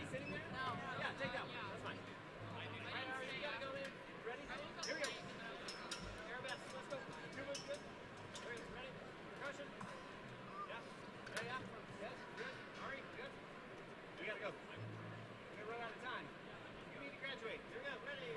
sitting there? No. Yeah, take that one. That's fine. All right, you gotta go in. Ready? Here we go. Arabesque. Let's go. 2 moves, good. Ready? Percussion. Yeah. Yeah. Yes. Good. Ari. Good. We gotta go. We're gonna run out of time. You need to graduate. Here we go. Ready?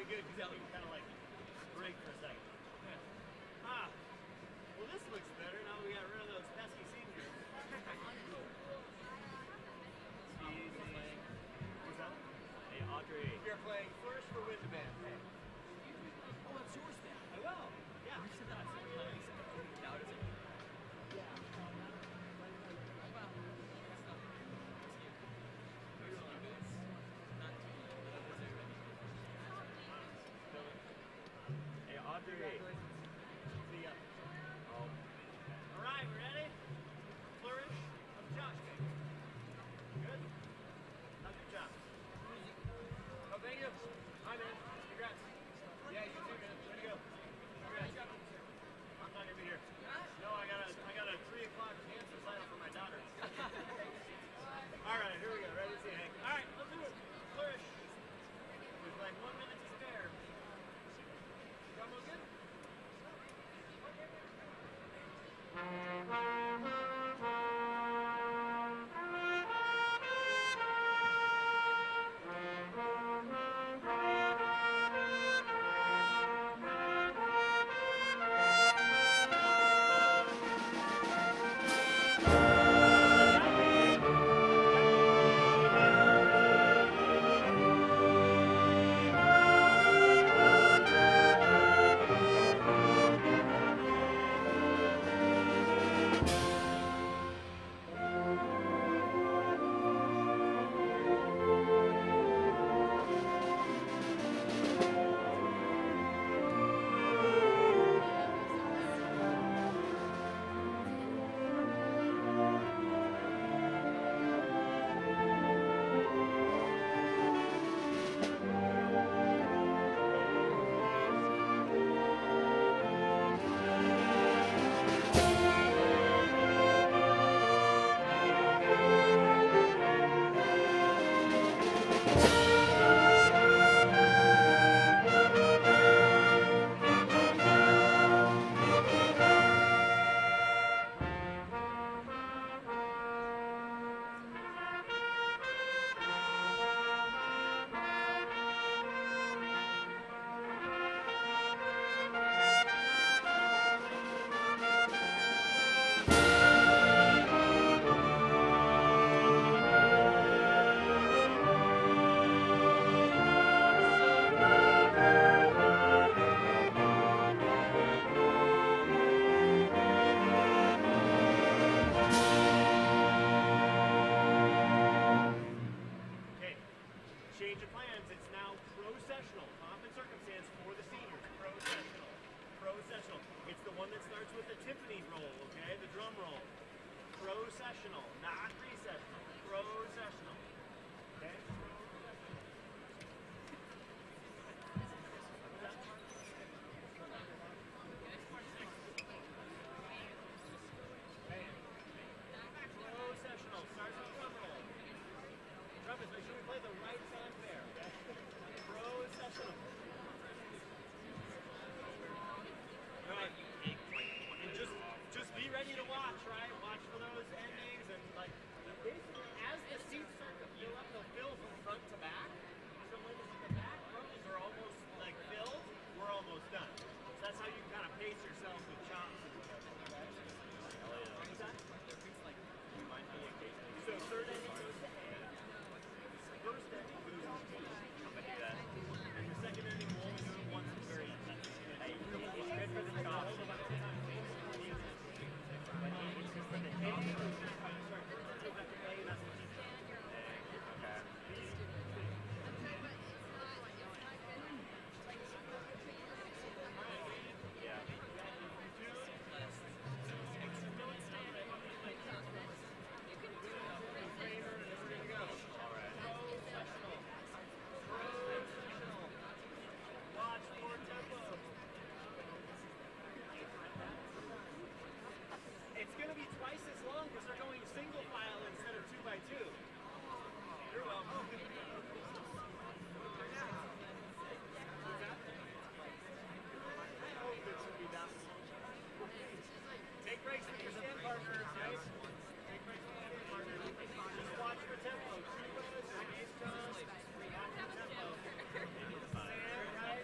be good because we can kind of like break for a second. Ah, well this looks better now we got rid of those pesky seniors. Easy. What's that? Hey Audrey. You're playing Flourish for Wind Band. Hey. Oh, that's yours then. I will. Yeah. You said that. Now it isn't. Hey Audrey. See ya. Oh. Alright, ready? Flourish of Josh. Good? How's your job? Oh, thank you. Hi, man. Congrats. Yeah, you too, man. Way to go. Congrats. I'm not gonna be here. No, I got a 3 o'clock cancer sign up for my daughter. All right, here we go. Ready to see Hank. All right, let's do it. Flourish. With like 1 minute to spare. Drum roll good? Change of plans. It's now processional. Pomp and circumstance for the seniors. Processional. Processional. It's the one that starts with the Tiffany roll, okay? The drum roll. Processional, not recessional. Processional. Okay? Processional. Starts with drum roll. Trumpets, make sure we play the right song there, okay? Processional. Alright. And just be ready to watch, right? Watch for those endings and like basically as the seats start to fill up, they'll fill from front to back. So when the back rows are almost like filled, we're almost done. So that's how you kind of pace yourself with chops and whatever. Okay? What's that? So third ending goes to A. First ending goes to B. I'm gonna do that. And the second ending will only do it once at the very end. Hey, it's good for the chops. But it's good for the It's going to be twice as long because they're going single file instead of 2 by 2. You're welcome. I hope it should be that long. Take breaks with your stand partners, right? Take breaks with your stand partners. Just watch for tempo. Tubas or bass drums. Watch for tempo. Stand, right?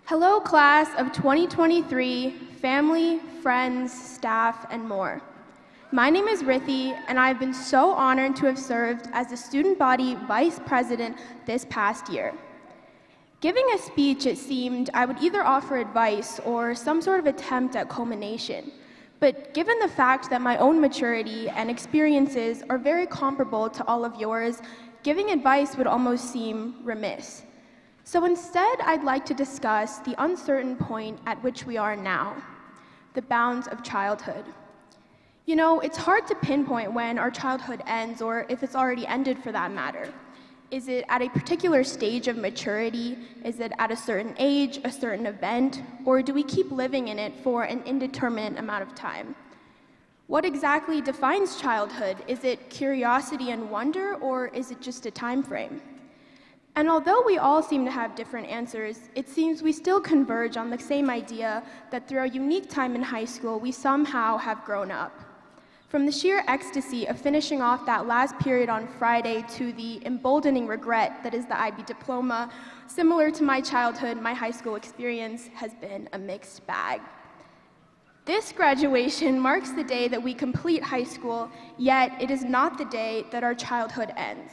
Hello, class of 2023, family, friends, staff, and more. My name is Rithi, and I've been so honored to have served as the student body vice president this past year. Giving a speech, it seemed I would either offer advice or some sort of attempt at culmination. But given the fact that my own maturity and experiences are very comparable to all of yours, giving advice would almost seem remiss. So instead, I'd like to discuss the uncertain point at which we are now, the bounds of childhood. You know, it's hard to pinpoint when our childhood ends, or if it's already ended for that matter. Is it at a particular stage of maturity? Is it at a certain age, a certain event? Or do we keep living in it for an indeterminate amount of time? What exactly defines childhood? Is it curiosity and wonder, or is it just a time frame? And although we all seem to have different answers, it seems we still converge on the same idea that through our unique time in high school, we somehow have grown up. From the sheer ecstasy of finishing off that last period on Friday to the emboldening regret that is the IB diploma, similar to my childhood, my high school experience has been a mixed bag. This graduation marks the day that we complete high school, yet it is not the day that our childhood ends.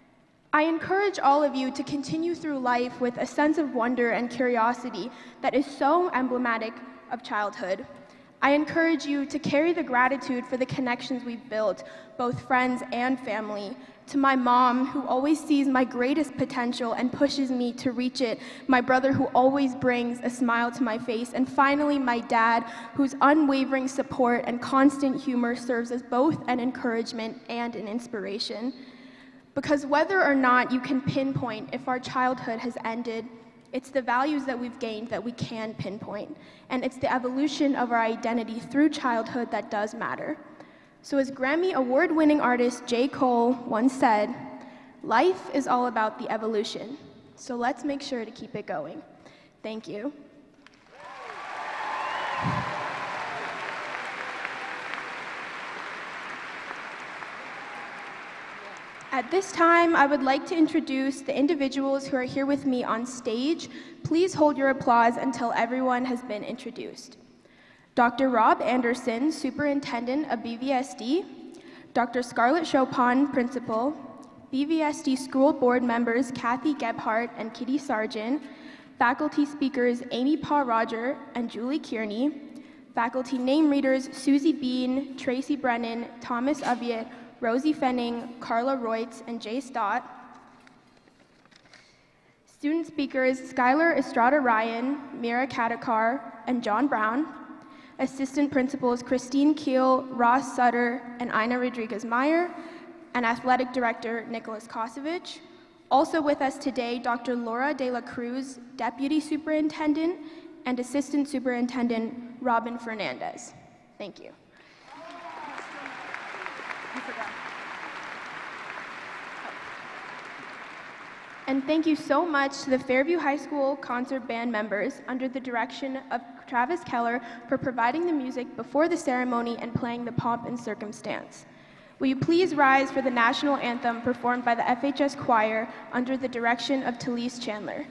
I encourage all of you to continue through life with a sense of wonder and curiosity that is so emblematic of childhood. I encourage you to carry the gratitude for the connections we've built, both friends and family. To my mom, who always sees my greatest potential and pushes me to reach it, my brother who always brings a smile to my face, and finally my dad, whose unwavering support and constant humor serves as both an encouragement and an inspiration. Because whether or not you can pinpoint if our childhood has ended, it's the values that we've gained that we can pinpoint. And it's the evolution of our identity through childhood that does matter. So as Grammy award-winning artist J. Cole once said, life is all about the evolution. So let's make sure to keep it going. Thank you. At this time, I would like to introduce the individuals who are here with me on stage. Please hold your applause until everyone has been introduced. Dr. Rob Anderson, Superintendent of BVSD, Dr. Scarlett Chopin, Principal, BVSD School Board members Kathy Gebhardt and Kitty Sargent, faculty speakers Amy Paw-Roger and Julie Kearney, faculty name readers Susie Bean, Tracy Brennan, Thomas Ubiet, Rosie Fenning, Carla Reutz, and Jay Stott. Student speakers Skylar Estrada Ryan, Mira Kadakar, and John Brown. Assistant principals Christine Keel, Ross Sutter, and Ina Rodriguez-Meyer. And athletic director Nicholas Kosovich. Also with us today, Dr. Laura De La Cruz, deputy superintendent, and assistant superintendent Robin Fernandez. Thank you. And thank you so much to the Fairview High School concert band members under the direction of Travis Keller for providing the music before the ceremony and playing the pomp and circumstance. Will you please rise for the national anthem performed by the FHS Choir under the direction of Talise Chandler.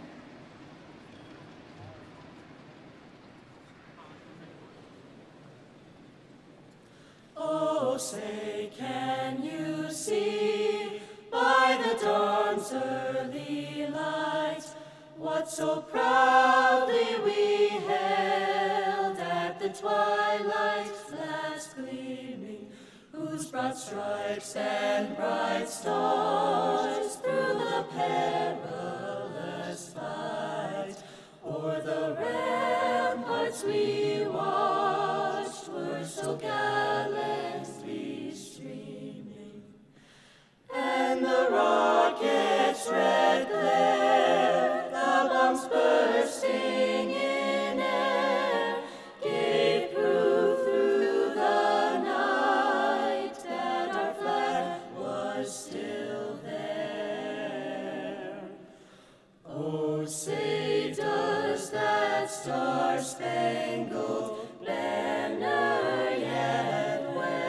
Oh, say, can you see by the dawn's early light what so proudly we hailed at the twilight's last gleaming, whose broad stripes and bright stars through the perilous fight o'er the ramparts we watched were so gallantly streaming, and the rocket's red glare, the bombs bursting in air, gave proof through the night that our flag was still there. Oh, say does that star-spangled banner yet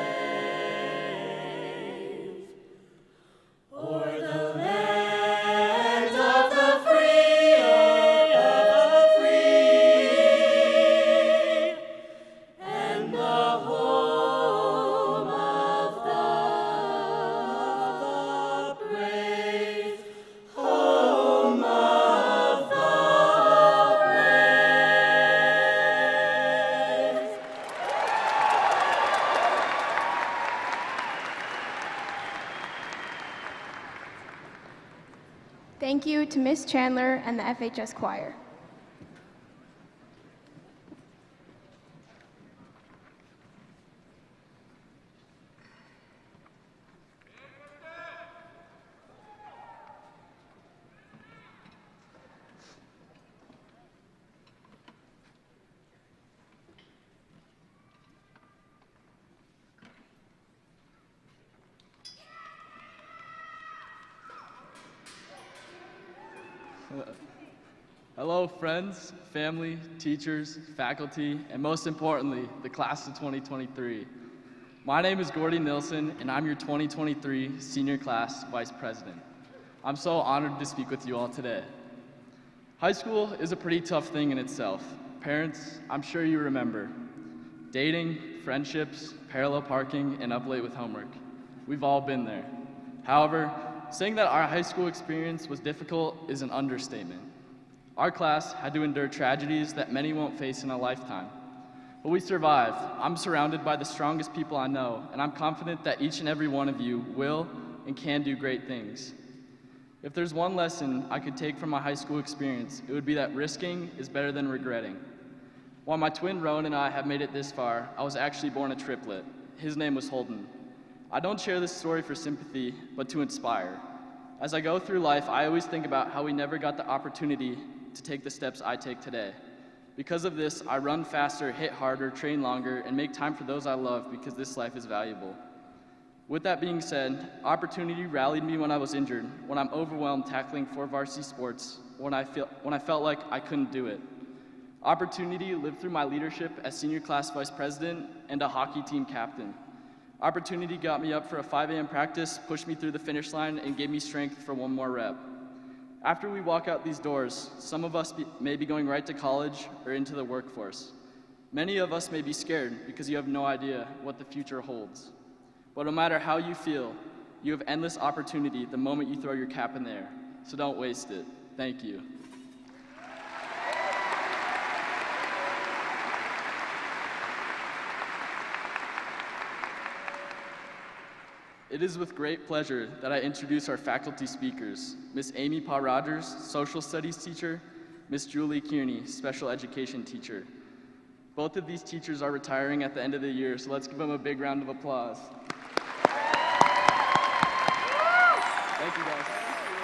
wave o'er the land of the free Thank you to Miss Chandler and the FHS choir. Hello, friends, family, teachers, faculty, and most importantly, the class of 2023. My name is Gordy Nilsson, and I'm your 2023 Senior Class Vice President. I'm so honored to speak with you all today. High school is a pretty tough thing in itself. Parents, I'm sure you remember. Dating, friendships, parallel parking, and up late with homework. We've all been there. However, saying that our high school experience was difficult is an understatement. Our class had to endure tragedies that many won't face in a lifetime. But we survived. I'm surrounded by the strongest people I know, and I'm confident that each and every one of you will and can do great things. If there's one lesson I could take from my high school experience, it would be that risking is better than regretting. While my twin Rowan and I have made it this far, I was actually born a triplet. His name was Holden. I don't share this story for sympathy, but to inspire. As I go through life, I always think about how we never got the opportunity to take the steps I take today. Because of this, I run faster, hit harder, train longer, and make time for those I love because this life is valuable. With that being said, opportunity rallied me when I was injured, when I'm overwhelmed tackling 4 varsity sports, when I felt like I couldn't do it. Opportunity lived through my leadership as senior class vice president and a hockey team captain. Opportunity got me up for a 5 a.m. practice, pushed me through the finish line, and gave me strength for one more rep. After we walk out these doors, some of us may be going right to college or into the workforce. Many of us may be scared because you have no idea what the future holds. But no matter how you feel, you have endless opportunity the moment you throw your cap in the air. So don't waste it. Thank you. It is with great pleasure that I introduce our faculty speakers, Miss Amy Pa Rogers, social studies teacher, Miss Julie Kearney, special education teacher. Both of these teachers are retiring at the end of the year, so let's give them a big round of applause. Thank you, guys.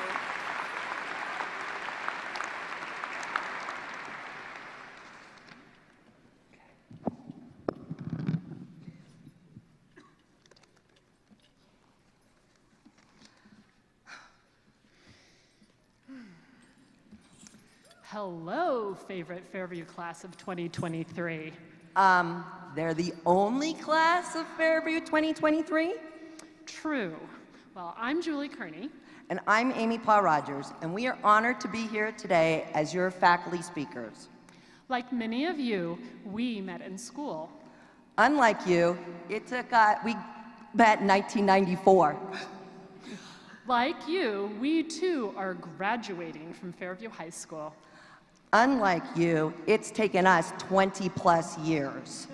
Hello, favorite Fairview class of 2023. They're the only class of Fairview 2023? True. Well, I'm Julie Kearney. And I'm Amy Pa Rogers, and we are honored to be here today as your faculty speakers. Like many of you, we met in school. Unlike you, we met in 1994. Like you, we too are graduating from Fairview High School. Unlike you, it's taken us 20+ years.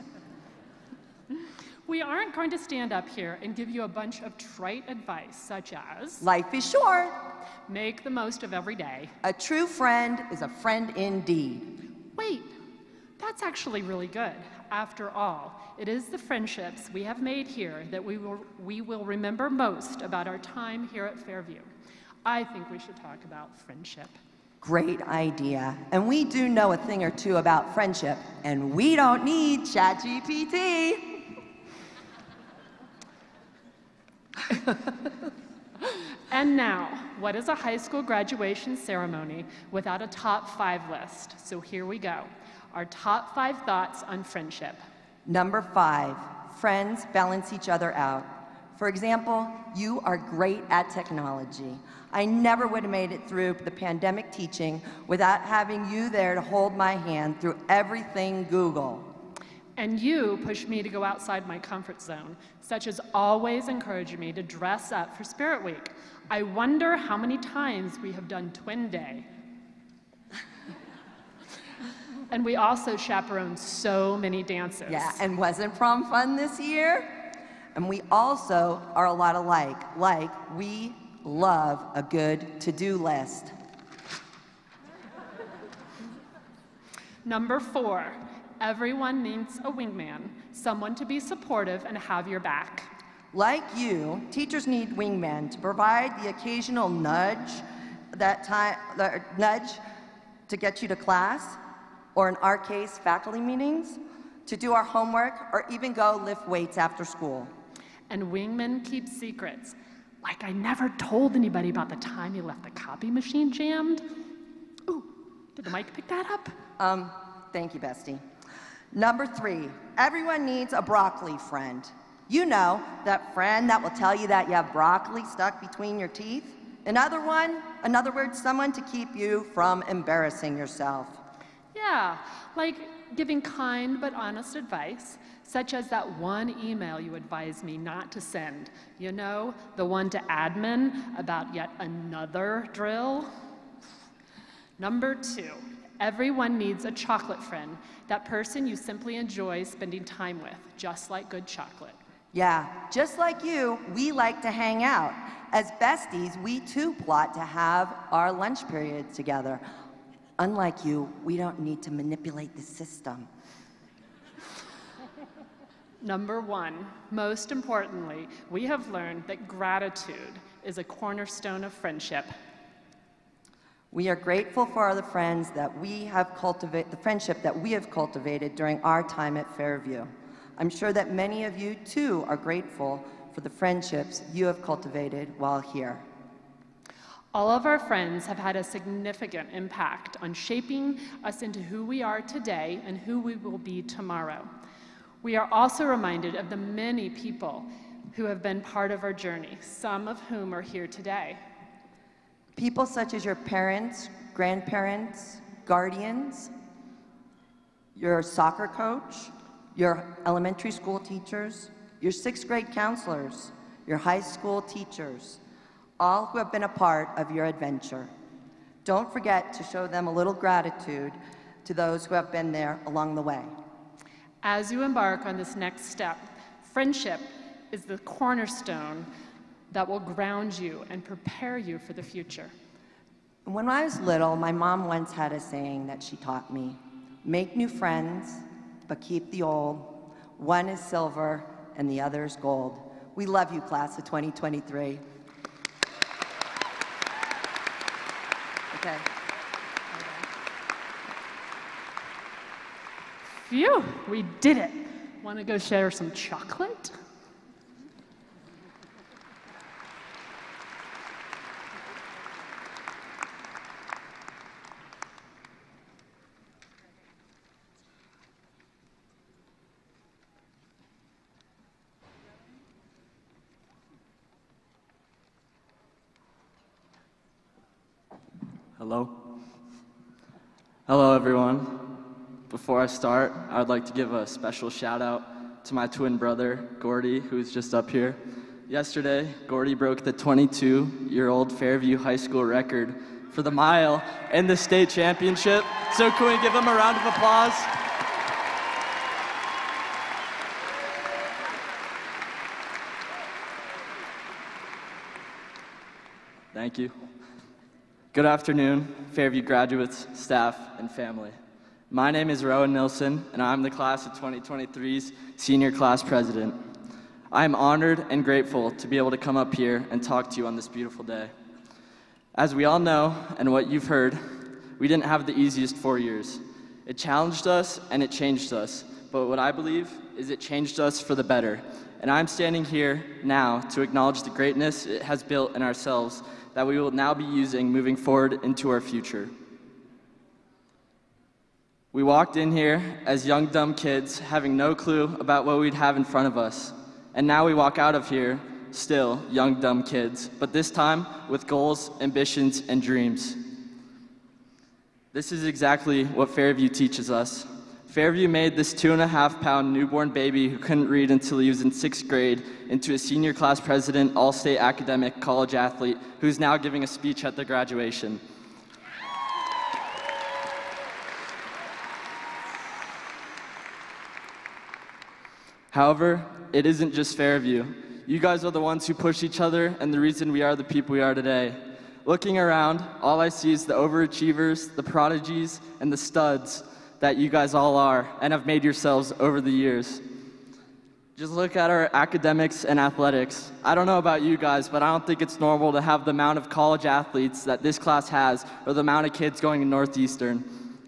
We aren't going to stand up here and give you a bunch of trite advice, such as, Life is short. make the most of every day. A true friend is a friend indeed. Wait, that's actually really good. After all, it is the friendships we have made here that we will remember most about our time here at Fairview. I think we should talk about friendship. Great idea. And we do know a thing or two about friendship, and we don't need ChatGPT. And now, what is a high school graduation ceremony without a top 5 list? So here we go. Our top 5 thoughts on friendship. Number 5, friends balance each other out. For example, you are great at technology. I never would have made it through the pandemic teaching without having you there to hold my hand through everything Google. And you push me to go outside my comfort zone, such as always encouraging me to dress up for Spirit Week. I wonder how many times we have done Twin Day. And we also chaperoned so many dances. Yeah, and wasn't prom fun this year? And we also are a lot alike. Like, we love a good to-do list. Number 4, everyone needs a wingman, someone to be supportive and have your back. Like you, teachers need wingmen to provide the occasional nudge, nudge to get you to class, or in our case, faculty meetings, to do our homework, or even go lift weights after school. And wingmen keep secrets. Like I never told anybody about the time you left the copy machine jammed. Ooh, did the mic pick that up? Thank you, bestie. Number 3, everyone needs a broccoli friend. You know, that friend that will tell you that you have broccoli stuck between your teeth. In other words, someone to keep you from embarrassing yourself. Yeah, like giving kind but honest advice, such as that one email you advised me not to send. You know, the one to admin about yet another drill. Number 2, everyone needs a chocolate friend, that person you simply enjoy spending time with, just like good chocolate. Yeah, just like you, we like to hang out. As besties, we too plot to have our lunch period together. Unlike you, we don't need to manipulate the system. Number 1, most importantly, we have learned that gratitude is a cornerstone of friendship. We are grateful for the friends that we have the friendship that we have cultivated during our time at Fairview. I'm sure that many of you too are grateful for the friendships you have cultivated while here. All of our friends have had a significant impact on shaping us into who we are today and who we will be tomorrow. We are also reminded of the many people who have been part of our journey, some of whom are here today. People such as your parents, grandparents, guardians, your soccer coach, your elementary school teachers, your 6th grade counselors, your high school teachers, all who have been a part of your adventure. Don't forget to show them a little gratitude to those who have been there along the way. As you embark on this next step, friendship is the cornerstone that will ground you and prepare you for the future. When I was little, my mom once had a saying that she taught me: make new friends, but keep the old. One is silver and the other is gold. We love you, class of 2023. Okay. Phew, we did it. Want to go share some chocolate? Hello. Hello, everyone. Before I start, I would like to give a special shout out to my twin brother, Gordy, who's just up here. Yesterday, Gordy broke the 22-year-old Fairview High School record for the mile in the state championship. So can we give him a round of applause? Thank you. Good afternoon, Fairview graduates, staff, and family. My name is Rowan Nilsson, and I'm the class of 2023's senior class president. I am honored and grateful to be able to come up here and talk to you on this beautiful day. As we all know, and what you've heard, we didn't have the easiest 4 years. It challenged us and it changed us, but what I believe is it changed us for the better. And I'm standing here now to acknowledge the greatness it has built in ourselves that we will now be using moving forward into our future. We walked in here as young, dumb kids, having no clue about what we'd have in front of us. And now we walk out of here, still young, dumb kids, but this time with goals, ambitions, and dreams. This is exactly what Fairview teaches us. Fairview made this 2.5-pound newborn baby who couldn't read until he was in 6th grade into a senior class president, all-state academic, college athlete who's now giving a speech at the graduation. However, it isn't just Fairview. You guys are the ones who push each other and the reason we are the people we are today. Looking around, all I see is the overachievers, the prodigies, and the studs that you guys all are and have made yourselves over the years. Just look at our academics and athletics. I don't know about you guys, but I don't think it's normal to have the amount of college athletes that this class has or the amount of kids going to Northeastern.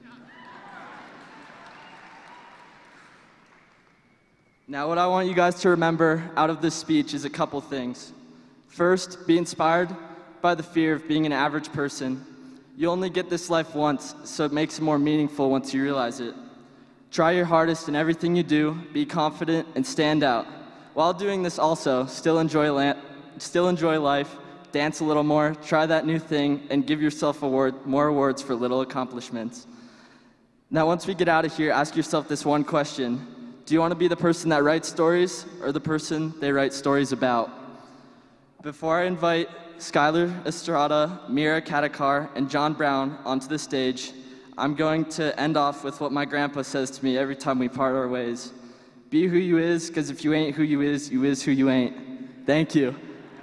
Now, what I want you guys to remember out of this speech is a couple things. First, be inspired by the fear of being an average person. You only get this life once, so it makes it more meaningful once you realize it. Try your hardest in everything you do, be confident, and stand out. While doing this also, still enjoy life, dance a little more, try that new thing, and give yourself more awards for little accomplishments. Now, once we get out of here, ask yourself this one question. Do you want to be the person that writes stories or the person they write stories about? Before I invite Skylar Estrada, Mira Katakar, and John Brown onto the stage, I'm going to end off with what my grandpa says to me every time we part our ways. Be who you is, because if you ain't who you is who you ain't. Thank you.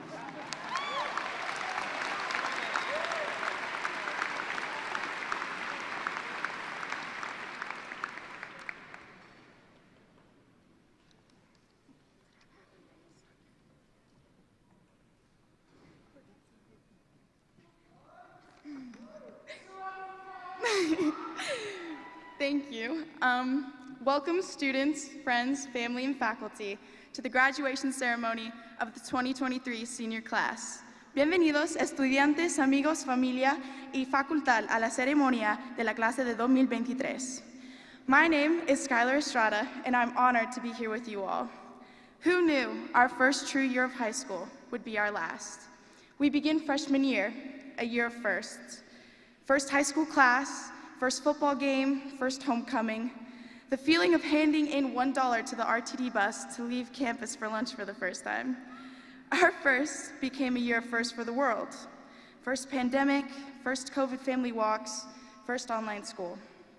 Thank you. Welcome students, friends, family, and faculty to the graduation ceremony of the 2023 senior class. Bienvenidos estudiantes, amigos, familia y facultad a la ceremonia de la clase de 2023. My name is Skylar Estrada, and I'm honored to be here with you all. Who knew our first true year of high school would be our last? We begin freshman year, a year of firsts. First high school class, first football game, first homecoming, the feeling of handing in $1 to the RTD bus to leave campus for lunch for the first time. Our first became a year of first for the world. First pandemic, first COVID family walks, first online school.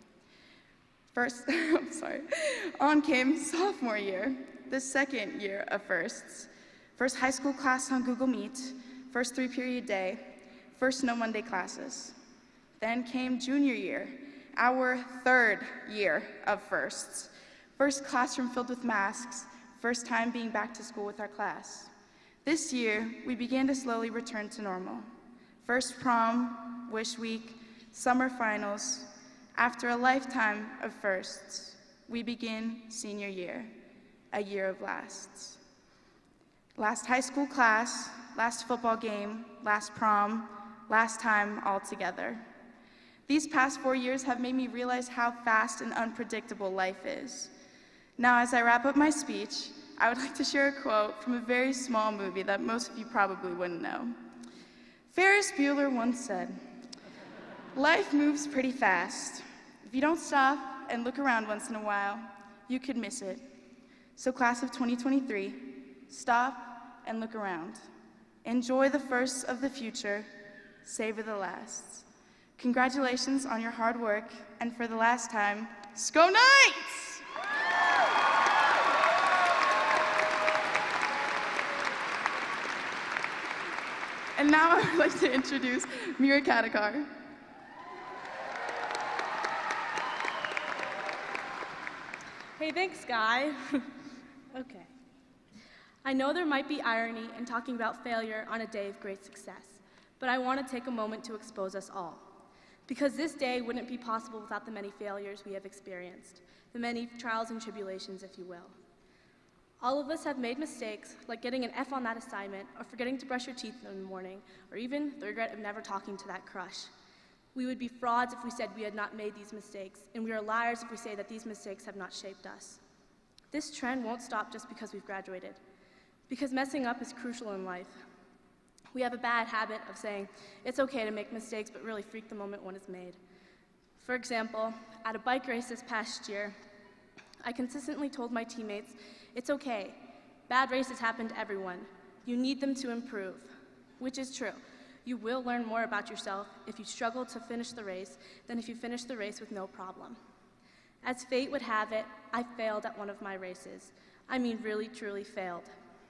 On came sophomore year, the second year of firsts. First high school class on Google Meet, first 3-period day, first no Monday classes. Then came junior year, our third year of firsts. First classroom filled with masks, first time being back to school with our class. This year, we began to slowly return to normal. First prom, wish week, summer finals. After a lifetime of firsts, we begin senior year, a year of lasts. Last high school class, last football game, last prom, last time all together. These past 4 years have made me realize how fast and unpredictable life is. Now, as I wrap up my speech, I would like to share a quote from a very small movie that most of you probably wouldn't know. Ferris Bueller once said, "Life moves pretty fast. If you don't stop and look around once in a while, you could miss it." So class of 2023, stop and look around. Enjoy the firsts of the future, savor the lasts. Congratulations on your hard work, and for the last time, Sco Knights! And now I would like to introduce Mira Katakar. Hey, thanks, Guy. Okay. I know there might be irony in talking about failure on a day of great success, but I want to take a moment to expose us all. Because this day wouldn't be possible without the many failures we have experienced, the many trials and tribulations, if you will. All of us have made mistakes, like getting an F on that assignment, or forgetting to brush your teeth in the morning, or even the regret of never talking to that crush. We would be frauds if we said we had not made these mistakes, and we are liars if we say that these mistakes have not shaped us. This trend won't stop just because we've graduated, because messing up is crucial in life. We have a bad habit of saying, it's okay to make mistakes, but really freak the moment one is made. For example, at a bike race this past year, I consistently told my teammates, it's okay. Bad races happen to everyone. You need them to improve, which is true. You will learn more about yourself if you struggle to finish the race than if you finish the race with no problem. As fate would have it, I failed at one of my races. I mean, really, truly failed.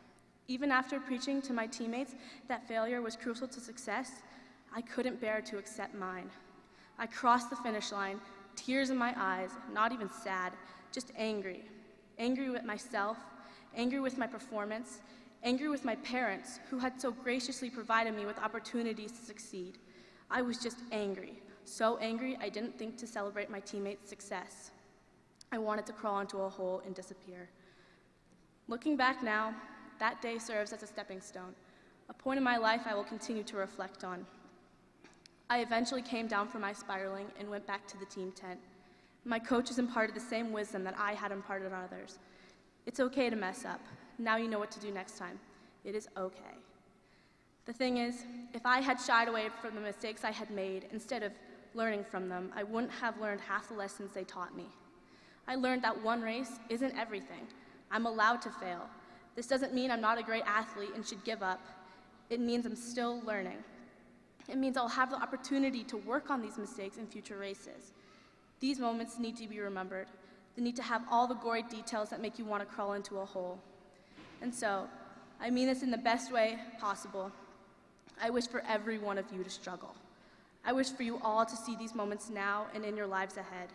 Even after preaching to my teammates that failure was crucial to success, I couldn't bear to accept mine. I crossed the finish line, tears in my eyes, not even sad, just angry. Angry with myself, angry with my performance, angry with my parents who had so graciously provided me with opportunities to succeed. I was just angry, so angry I didn't think to celebrate my teammates' success. I wanted to crawl into a hole and disappear. Looking back now, that day serves as a stepping stone, a point in my life I will continue to reflect on. I eventually came down from my spiraling and went back to the team tent. My coaches imparted the same wisdom that I had imparted on others. It's okay to mess up. Now you know what to do next time. It is okay. The thing is, if I had shied away from the mistakes I had made instead of learning from them, I wouldn't have learned half the lessons they taught me. I learned that one race isn't everything. I'm allowed to fail. This doesn't mean I'm not a great athlete and should give up. It means I'm still learning. It means I'll have the opportunity to work on these mistakes in future races. These moments need to be remembered. They need to have all the gory details that make you want to crawl into a hole. And so, I mean this in the best way possible. I wish for every one of you to struggle. I wish for you all to see these moments now and in your lives ahead.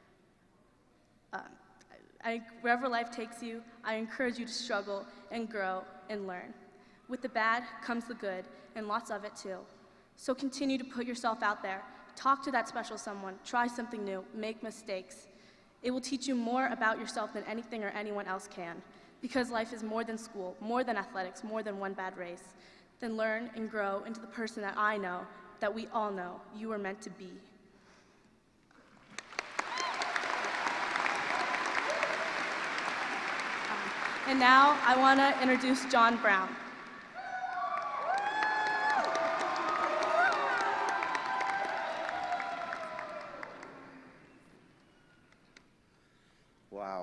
Wherever life takes you, I encourage you to struggle and grow and learn. With the bad comes the good, and lots of it too. So continue to put yourself out there. Talk to that special someone. Try something new. Make mistakes. It will teach you more about yourself than anything or anyone else can. Because life is more than school, more than athletics, more than one bad race. Then learn and grow into the person that I know, that we all know you are meant to be. And now I want to introduce John Brown. Wow.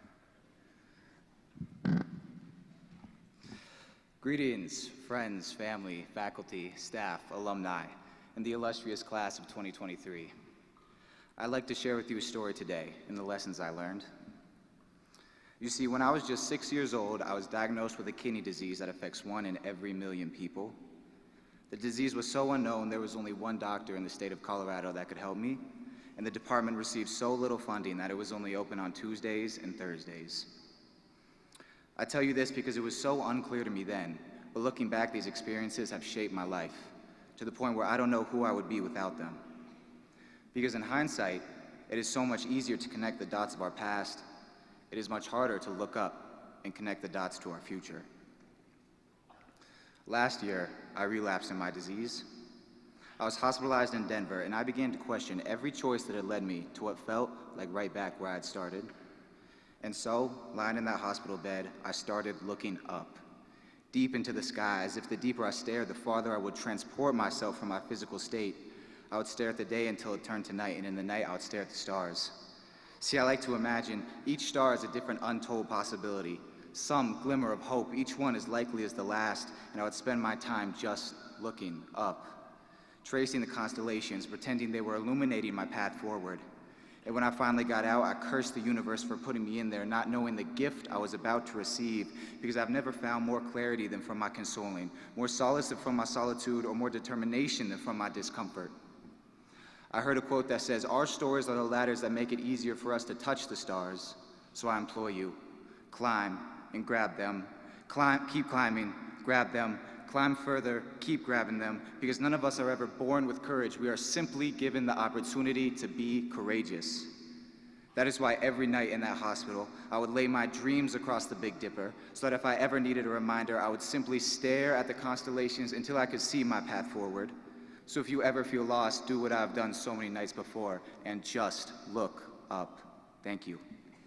Greetings, friends, family, faculty, staff, alumni, and the illustrious class of 2023. I'd like to share with you a story today and the lessons I learned. You see, when I was just 6 years old, I was diagnosed with a kidney disease that affects 1 in every million people. The disease was so unknown, there was only one doctor in the state of Colorado that could help me, and the department received so little funding that it was only open on Tuesdays and Thursdays. I tell you this because it was so unclear to me then, but looking back, these experiences have shaped my life to the point where I don't know who I would be without them. Because in hindsight, it is so much easier to connect the dots of our past. It is much harder to look up and connect the dots to our future. Last year, I relapsed in my disease. I was hospitalized in Denver, and I began to question every choice that had led me to what felt like right back where I'd started. And so, lying in that hospital bed, I started looking up, deep into the sky, as if the deeper I stared, the farther I would transport myself from my physical state. I would stare at the day until it turned to night, and in the night, I would stare at the stars. See, I like to imagine each star is a different untold possibility, some glimmer of hope, each one as likely as the last, and I would spend my time just looking up, tracing the constellations, pretending they were illuminating my path forward. And when I finally got out, I cursed the universe for putting me in there, not knowing the gift I was about to receive, because I've never found more clarity than from my consoling, more solace than from my solitude, or more determination than from my discomfort. I heard a quote that says, "Our stories are the ladders that make it easier for us to touch the stars." So I implore you, climb and grab them. Climb, keep climbing, grab them. Climb further, keep grabbing them, because none of us are ever born with courage. We are simply given the opportunity to be courageous. That is why every night in that hospital, I would lay my dreams across the Big Dipper, so that if I ever needed a reminder, I would simply stare at the constellations until I could see my path forward. So if you ever feel lost, do what I've done so many nights before, and just look up. Thank you.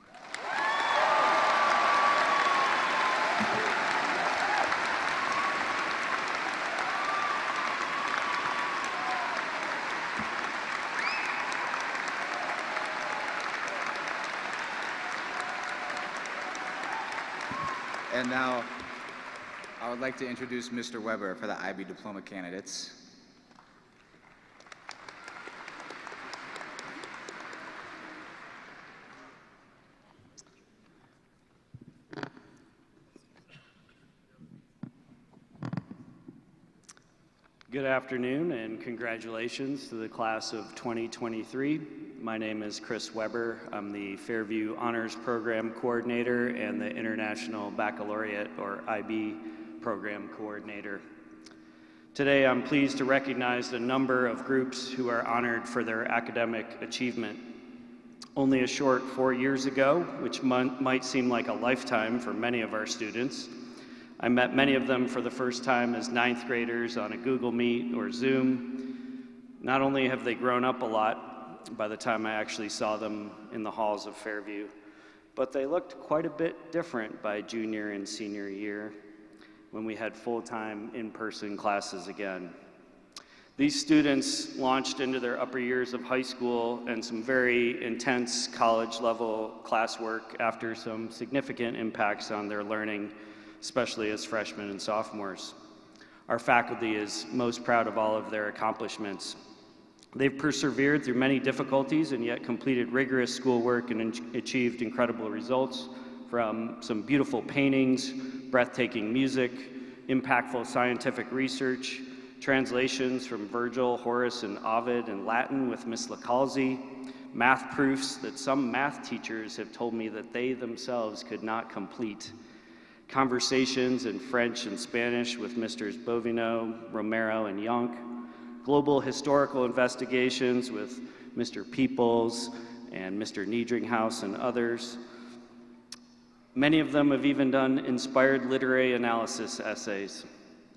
And now, I would like to introduce Mr. Weber for the IB diploma candidates. Good afternoon and congratulations to the class of 2023. My name is Chris Weber. I'm the Fairview Honors Program Coordinator and the International Baccalaureate, or IB, Program Coordinator. Today I'm pleased to recognize a number of groups who are honored for their academic achievement. Only a short 4 years ago, which might seem like a lifetime for many of our students, I met many of them for the first time as ninth graders on a Google Meet or Zoom. Not only have they grown up a lot by the time I actually saw them in the halls of Fairview, but they looked quite a bit different by junior and senior year when we had full-time in-person classes again. These students launched into their upper years of high school and some very intense college-level classwork after some significant impacts on their learning, especially as freshmen and sophomores. Our faculty is most proud of all of their accomplishments. They've persevered through many difficulties and yet completed rigorous schoolwork and achieved incredible results, from some beautiful paintings, breathtaking music, impactful scientific research, translations from Virgil, Horace, and Ovid in Latin with Miss Lacalzi, math proofs that some math teachers have told me that they themselves could not complete, conversations in French and Spanish with Misters Bovino, Romero, and Yonk, global historical investigations with Mr. Peoples and Mr. Niedringhaus and others. Many of them have even done inspired literary analysis essays.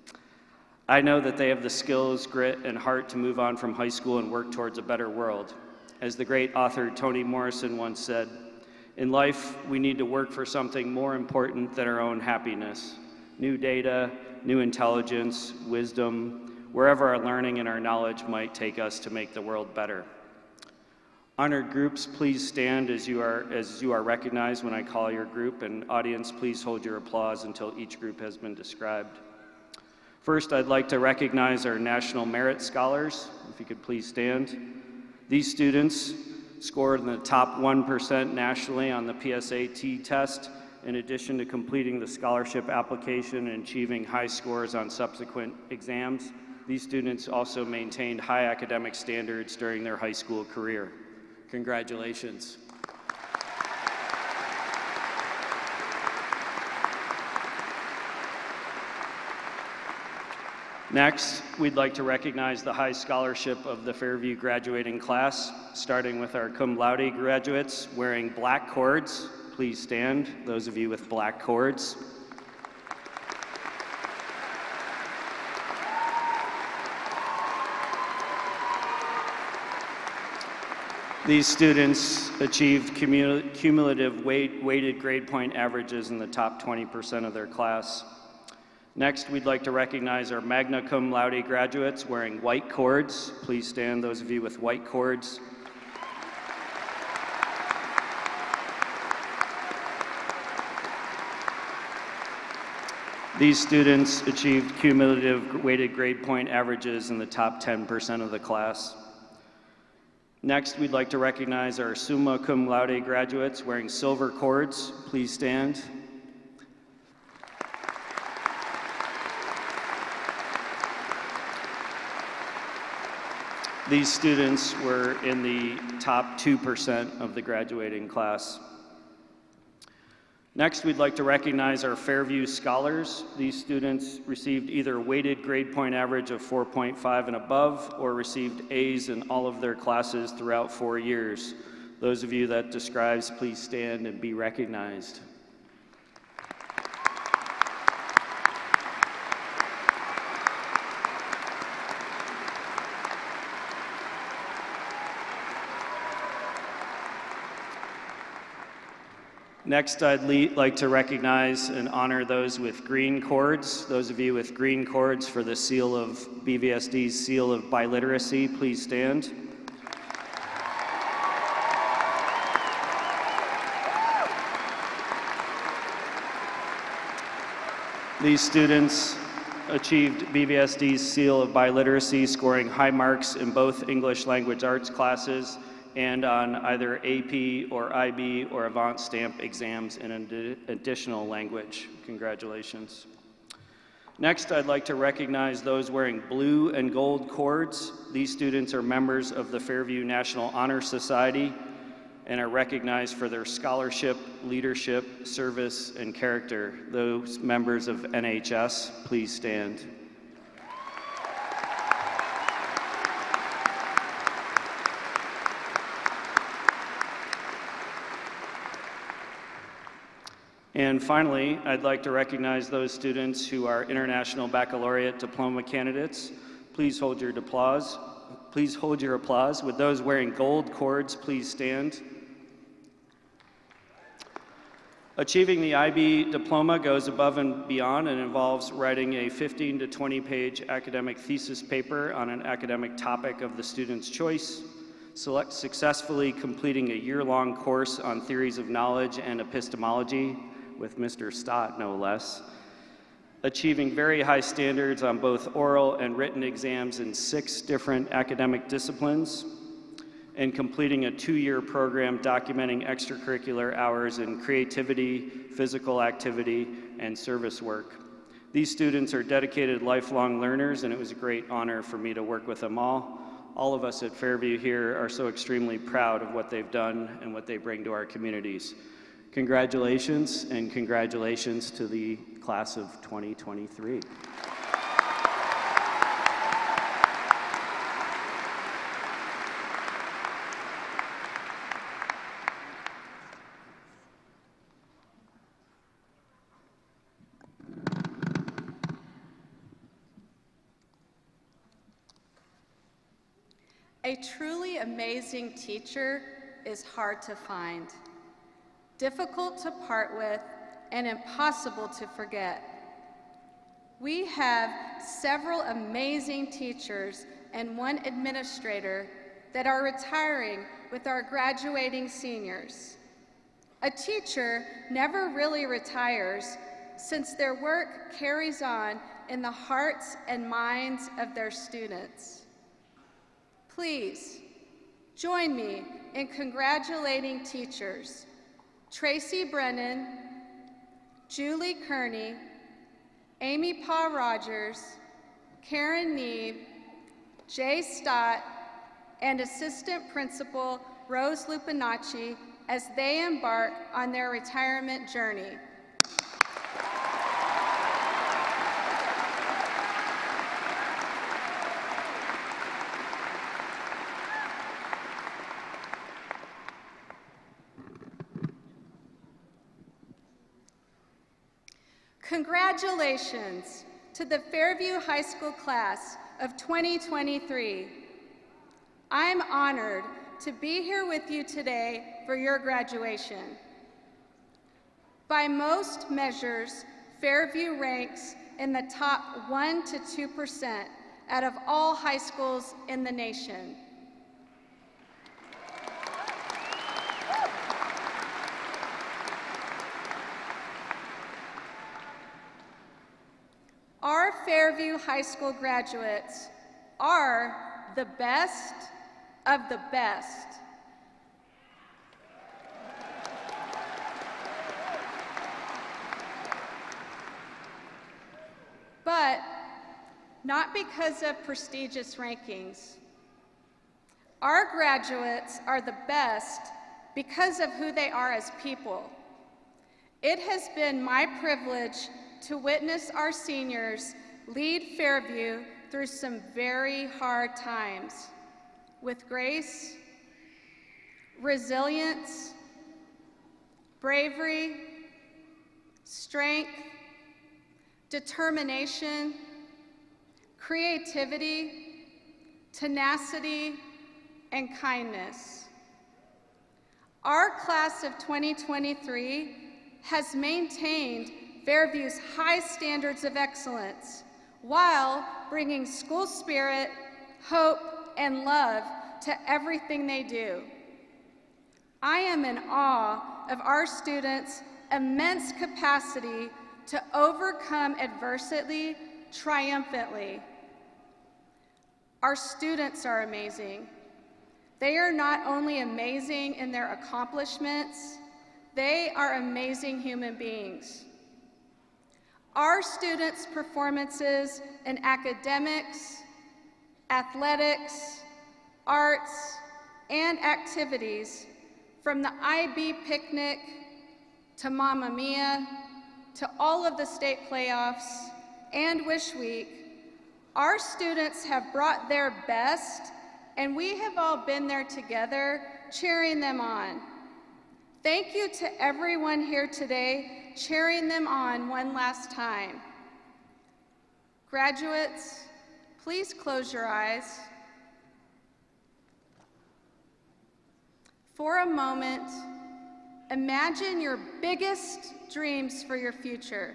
I know that they have the skills, grit, and heart to move on from high school and work towards a better world. As the great author Toni Morrison once said, "In life, we need to work for something more important than our own happiness. New data, new intelligence, wisdom, wherever our learning and our knowledge might take us to make the world better." Honored groups, please stand as you are recognized when I call your group, and audience, please hold your applause until each group has been described. First, I'd like to recognize our National Merit Scholars, if you could please stand. These students scored in the top 1% nationally on the PSAT test, in addition to completing the scholarship application and achieving high scores on subsequent exams. These students also maintained high academic standards during their high school career. Congratulations. Next, we'd like to recognize the high scholarship of the Fairview graduating class, starting with our cum laude graduates wearing black cords. Please stand, those of you with black cords. These students achieved cumulative weighted grade point averages in the top 20% of their class. Next, we'd like to recognize our magna cum laude graduates wearing white cords. Please stand, those of you with white cords. These students achieved cumulative weighted grade point averages in the top 10% of the class. Next, we'd like to recognize our summa cum laude graduates wearing silver cords. Please stand. These students were in the top 2% of the graduating class. Next, we'd like to recognize our Fairview Scholars. These students received either weighted grade point average of 4.5 and above, or received A's in all of their classes throughout 4 years. Those of you that describes, please stand and be recognized. Next, I'd like to recognize and honor those with green cords. Those of you with green cords for the seal of BVSD's Seal of Biliteracy, please stand. These students achieved BVSD's Seal of Biliteracy, scoring high marks in both English language arts classes and on either AP or IB or Avant Stamp exams in an additional language. Congratulations. Next, I'd like to recognize those wearing blue and gold cords. These students are members of the Fairview National Honor Society and are recognized for their scholarship, leadership, service, and character. Those members of NHS, please stand. And finally, I'd like to recognize those students who are International Baccalaureate Diploma candidates. Please hold your applause. Please hold your applause. With those wearing gold cords, please stand. Achieving the IB diploma goes above and beyond and involves writing a 15 to 20 page academic thesis paper on an academic topic of the student's choice, successfully completing a year-long course on theories of knowledge and epistemology with Mr. Stott, no less, achieving very high standards on both oral and written exams in 6 different academic disciplines, and completing a 2-year program documenting extracurricular hours in creativity, physical activity, and service work. These students are dedicated lifelong learners, and it was a great honor for me to work with them all. All of us at Fairview here are so extremely proud of what they've done and what they bring to our communities. Congratulations, and congratulations to the class of 2023. A truly amazing teacher is hard to find, difficult to part with, and impossible to forget. We have several amazing teachers and one administrator that are retiring with our graduating seniors. A teacher never really retires since their work carries on in the hearts and minds of their students. Please join me in congratulating teachers Tracy Brennan, Julie Kearney, Amy Pa Rogers, Karen Neeb, Jay Stott, and Assistant Principal Rose Lupinacci as they embark on their retirement journey. Congratulations to the Fairview High School class of 2023. I'm honored to be here with you today for your graduation. By most measures, Fairview ranks in the top 1% to 2% out of all high schools in the nation. Our Fairview High School graduates are the best of the best. But not because of prestigious rankings. Our graduates are the best because of who they are as people. It has been my privilege to witness our seniors lead Fairview through some very hard times with grace, resilience, bravery, strength, determination, creativity, tenacity, and kindness. Our class of 2023 has maintained Fairview's high standards of excellence while bringing school spirit, hope, and love to everything they do. I am in awe of our students' immense capacity to overcome adversity triumphantly. Our students are amazing. They are not only amazing in their accomplishments, they are amazing human beings. our students' performances in academics, athletics, arts, and activities, from the IB picnic to Mamma Mia, to all of the state playoffs and Wish Week, our students have brought their best, and we have all been there together cheering them on. Thank you to everyone here today cheering them on one last time. Graduates, please close your eyes. For a moment, imagine your biggest dreams for your future.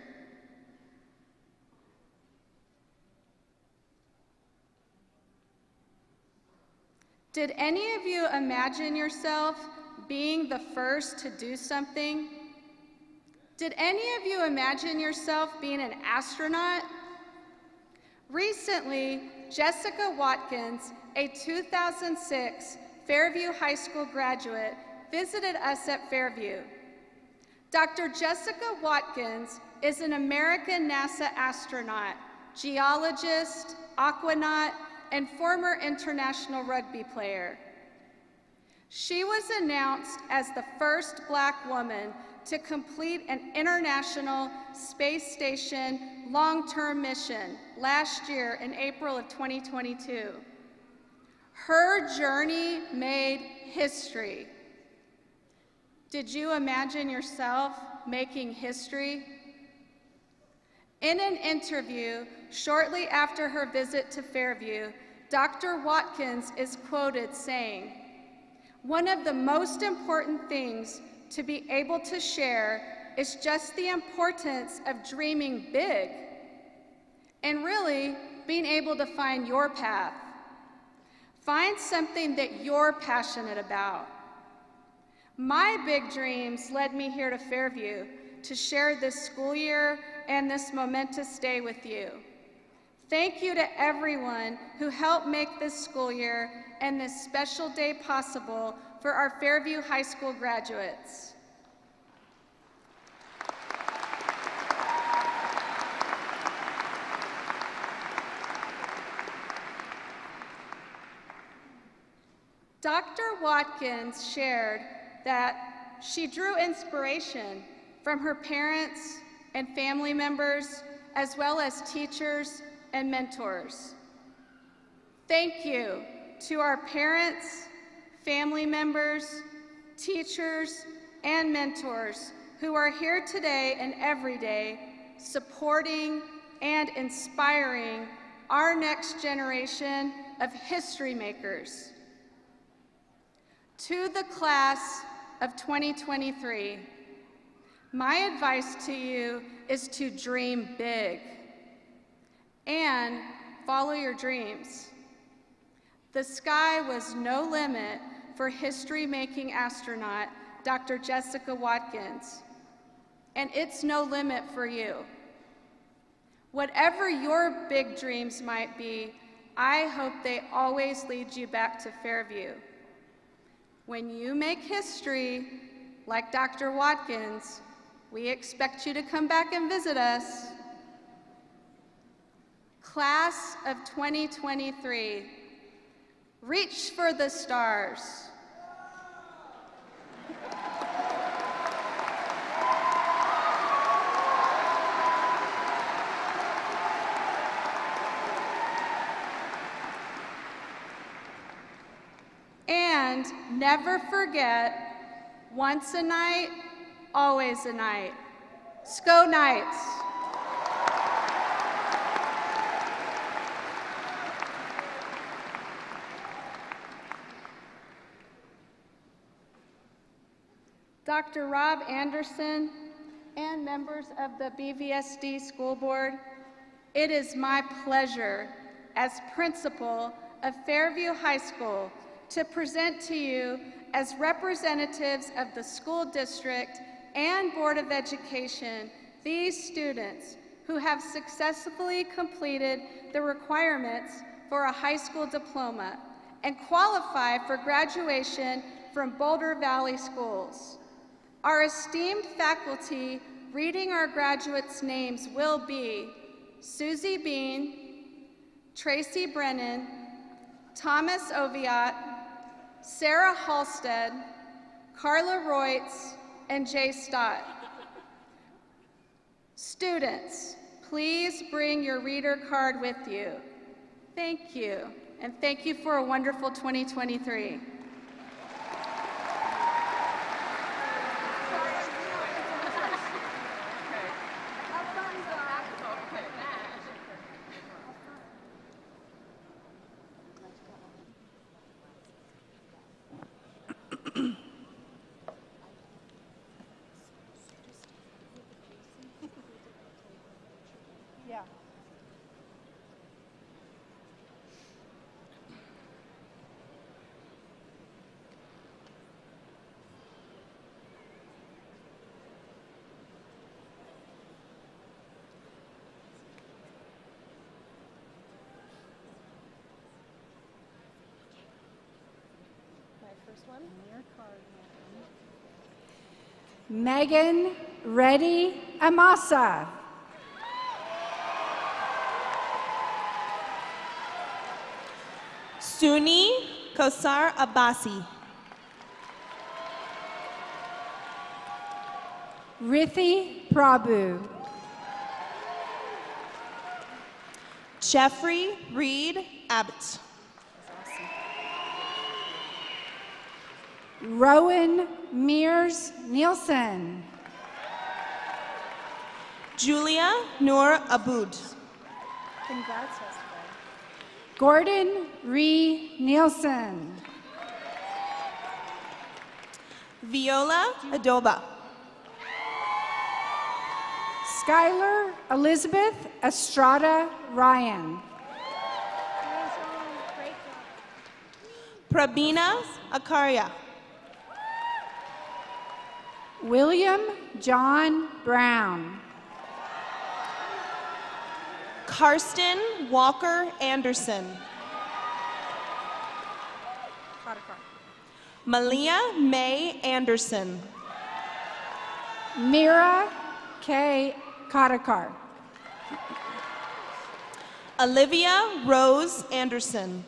Did any of you imagine yourself being the first to do something? Did any of you imagine yourself being an astronaut? Recently, Jessica Watkins, a 2006 Fairview High School graduate, visited us at Fairview. Dr. Jessica Watkins is an American NASA astronaut, geologist, aquanaut, and former international rugby player. She was announced as the first Black woman to complete an International Space Station long-term mission last year in April of 2022. Her journey made history. Did you imagine yourself making history? In an interview shortly after her visit to Fairview, Dr. Watkins is quoted saying, "One of the most important things to be able to share is just the importance of dreaming big and really being able to find your path. Find something that you're passionate about. My big dreams led me here to Fairview to share this school year and this momentous day with you. Thank you to everyone who helped make this school year and this special day possible for our Fairview High School graduates." Dr. Watkins shared that she drew inspiration from her parents and family members, as well as teachers and mentors. Thank you to our parents, family members, teachers, and mentors who are here today and every day supporting and inspiring our next generation of history makers. To the class of 2023, my advice to you is to dream big and follow your dreams. The sky was no limit for history-making astronaut Dr. Jessica Watkins, and it's no limit for you. Whatever your big dreams might be, I hope they always lead you back to Fairview. When you make history, like Dr. Watkins, we expect you to come back and visit us. Class of 2023, reach for the stars. And never forget, once a night, always a night. Sco Knights. Dr. Rob Anderson and members of the BVSD School Board, it is my pleasure as principal of Fairview High School to present to you as representatives of the school district and Board of Education these students who have successfully completed the requirements for a high school diploma and qualify for graduation from Boulder Valley Schools. Our esteemed faculty reading our graduates' names will be Susie Bean, Tracy Brennan, Thomas Oviatt, Sarah Halstead, Carla Reutz, and Jay Stott. Students, please bring your reader card with you. Thank you, and thank you for a wonderful 2023. Megan Reddy Amasa. Suni Kosar Abbasi. Rithi Prabhu. Jeffrey Reed Abbott. Rowan Mears Nielsen. Julia Noor Aboud. Congrats, Gordon Ree Nielsen. Viola Adoba. Skylar Elizabeth Estrada Ryan. Prabina Akarya. William John Brown. Karsten Walker Anderson. Malia May Anderson. Mira K. Kadakar. Olivia Rose Anderson.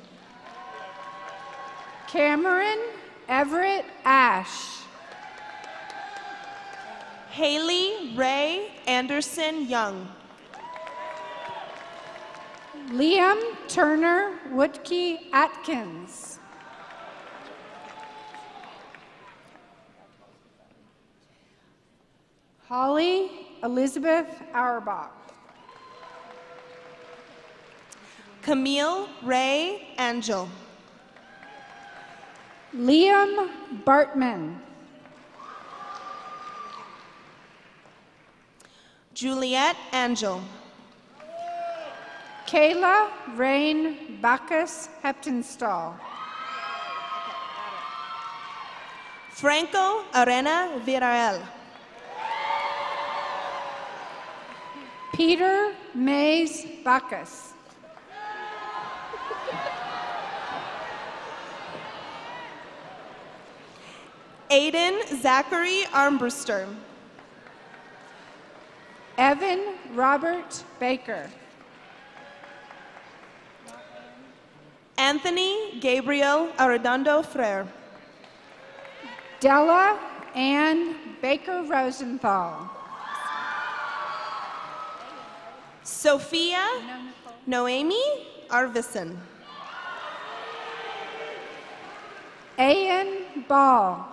Cameron Everett Ash. Haley Ray Anderson Young. Liam Turner Woodkey Atkins. Holly Elizabeth Auerbach. Camille Ray Angel. Liam Bartman. Juliet Angel. Kayla Rain Bacchus Heptonstall. Franco Arena Villarreal. Peter Mays Bacchus. Aiden Zachary Armbruster. Evan Robert Baker. Anthony Gabriel Arredondo Frere. Della Ann Baker Rosenthal. Sophia Noemi Arvison. Ayan Ball.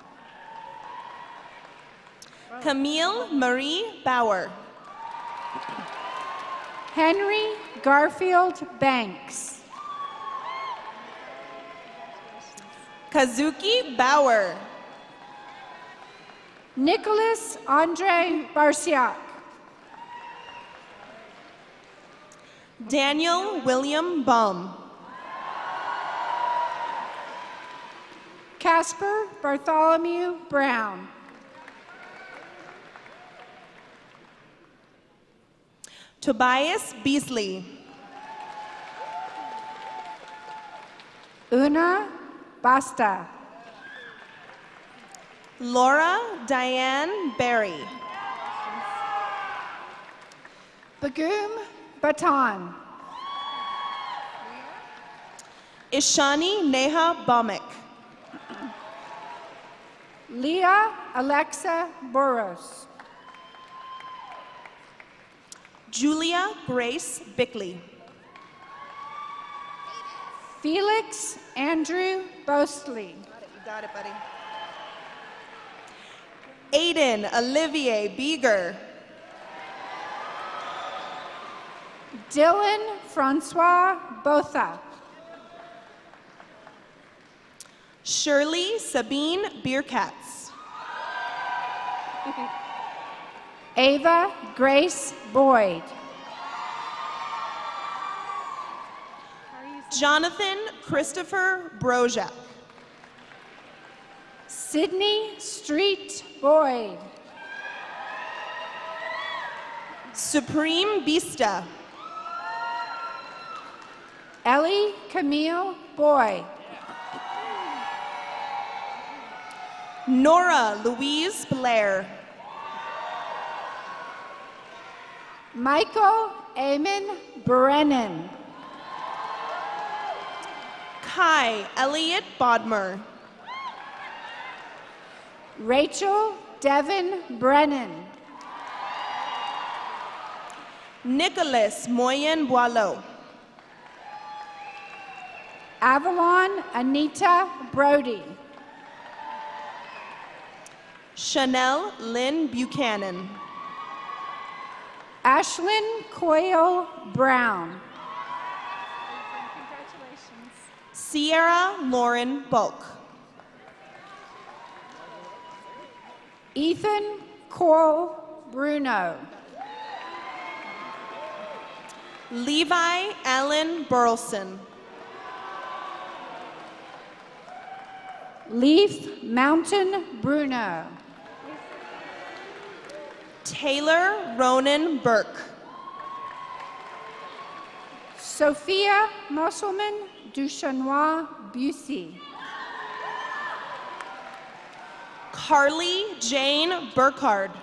Camille Marie Bauer. Henry Garfield Banks. Kazuki Bauer. Nicholas Andre Barciak. Daniel William Baum. Casper Bartholomew Brown. Tobias Beasley. Una Basta. Laura Diane Berry. Bagum Batan. Ishani Neha Bamik. Leah Alexa Boros. Julia Grace Bickley. Felix Andrew Boastley. You got it, buddy. Aiden Olivier Beeger. Dylan Francois Botha. Shirley Sabine Bierkatz. Ava Grace Boyd. Jonathan Christopher Brojak. Sydney Street Boyd. Supreme Bista. Ellie Camille Boyd. Nora Louise Blair. Michael Eamon Brennan. Kai Elliott Bodmer. Rachel Devon Brennan. Nicholas Moyen Boileau. Avalon Anita Brody. Chanel Lynn Buchanan. Ashlyn Coyle Brown. Sierra Lauren Bulk. Ethan Cole Bruno. Levi Allen Burleson. Leaf Mountain Bruno. Taylor Ronan Burke. Sophia Musselman Duchanois Busey. Carly Jane Burkhard.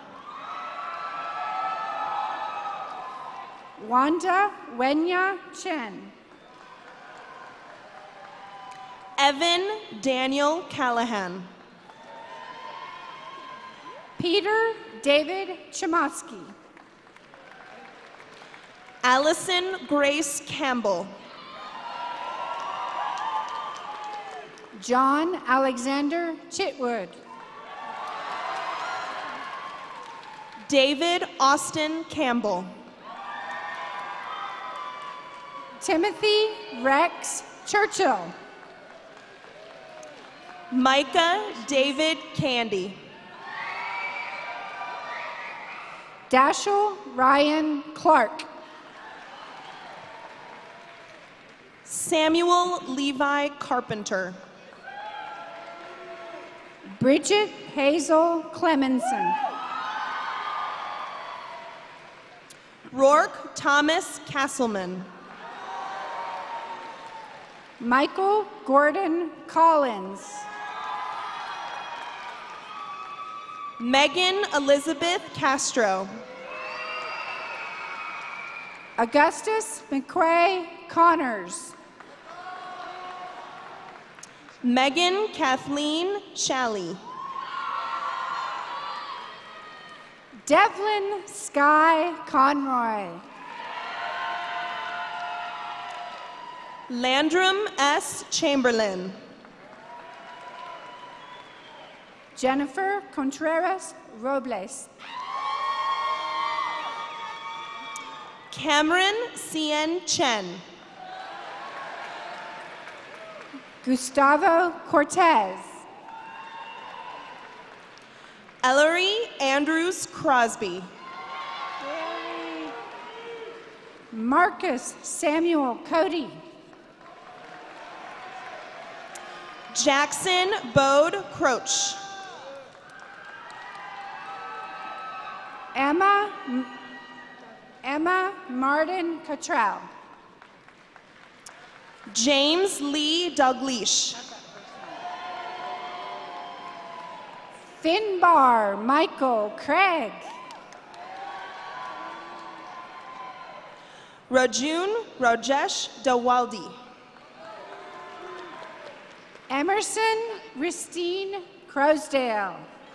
Wanda Wenya Chen. Evan Daniel Callahan. Peter David Chomosky. Allison Grace Campbell. John Alexander Chitwood. David Austin Campbell. Timothy Rex Churchill. Micah David Candy. Dashel Ryan Clark. Samuel Levi Carpenter. Bridget Hazel Clemenson. Rourke Thomas Castleman. Michael Gordon Collins. Megan Elizabeth Castro. Augustus McQuay Connors. Megan Kathleen Shalley. Devlin Sky Conroy. Landrum S. Chamberlain. Jennifer Contreras Robles. Cameron Cien Chen. Gustavo Cortez. Ellery Andrews Crosby. Marcus Samuel Cody. Jackson Bode Croach. Emma Martin Cottrell. James Lee Dalgleish. Finbar Michael Craig. Rajun Rajesh Dawaldi. Emerson Ristine Crosdale.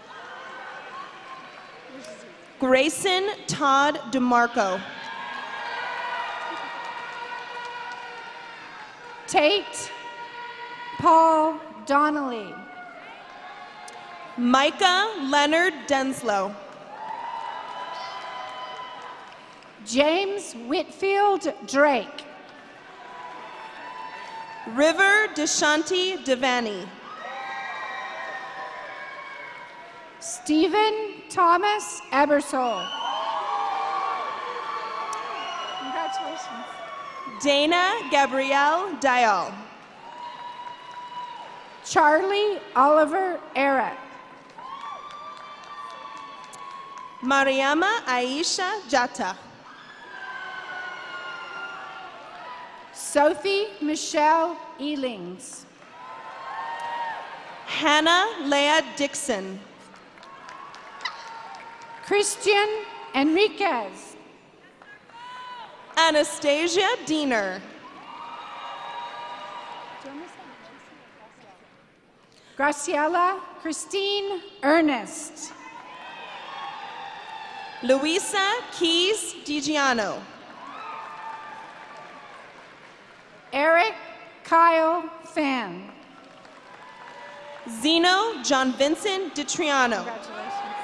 Grayson Todd DeMarco. Tate Paul Donnelly. Micah Leonard Denslow. James Whitfield Drake. River Deshanti Devani. Stephen Thomas Ebersole. Congratulations. Dana Gabrielle Dial. Charlie Oliver Era. Mariama Aisha Jata. Sophie Michelle Elings. Hannah Leah Dixon. Christian Enriquez. Anastasia Diener. Graciela Christine Ernest. Luisa Keys DiGiano. Eric Kyle Fan. Zeno John Vincent DiTriano. Congratulations.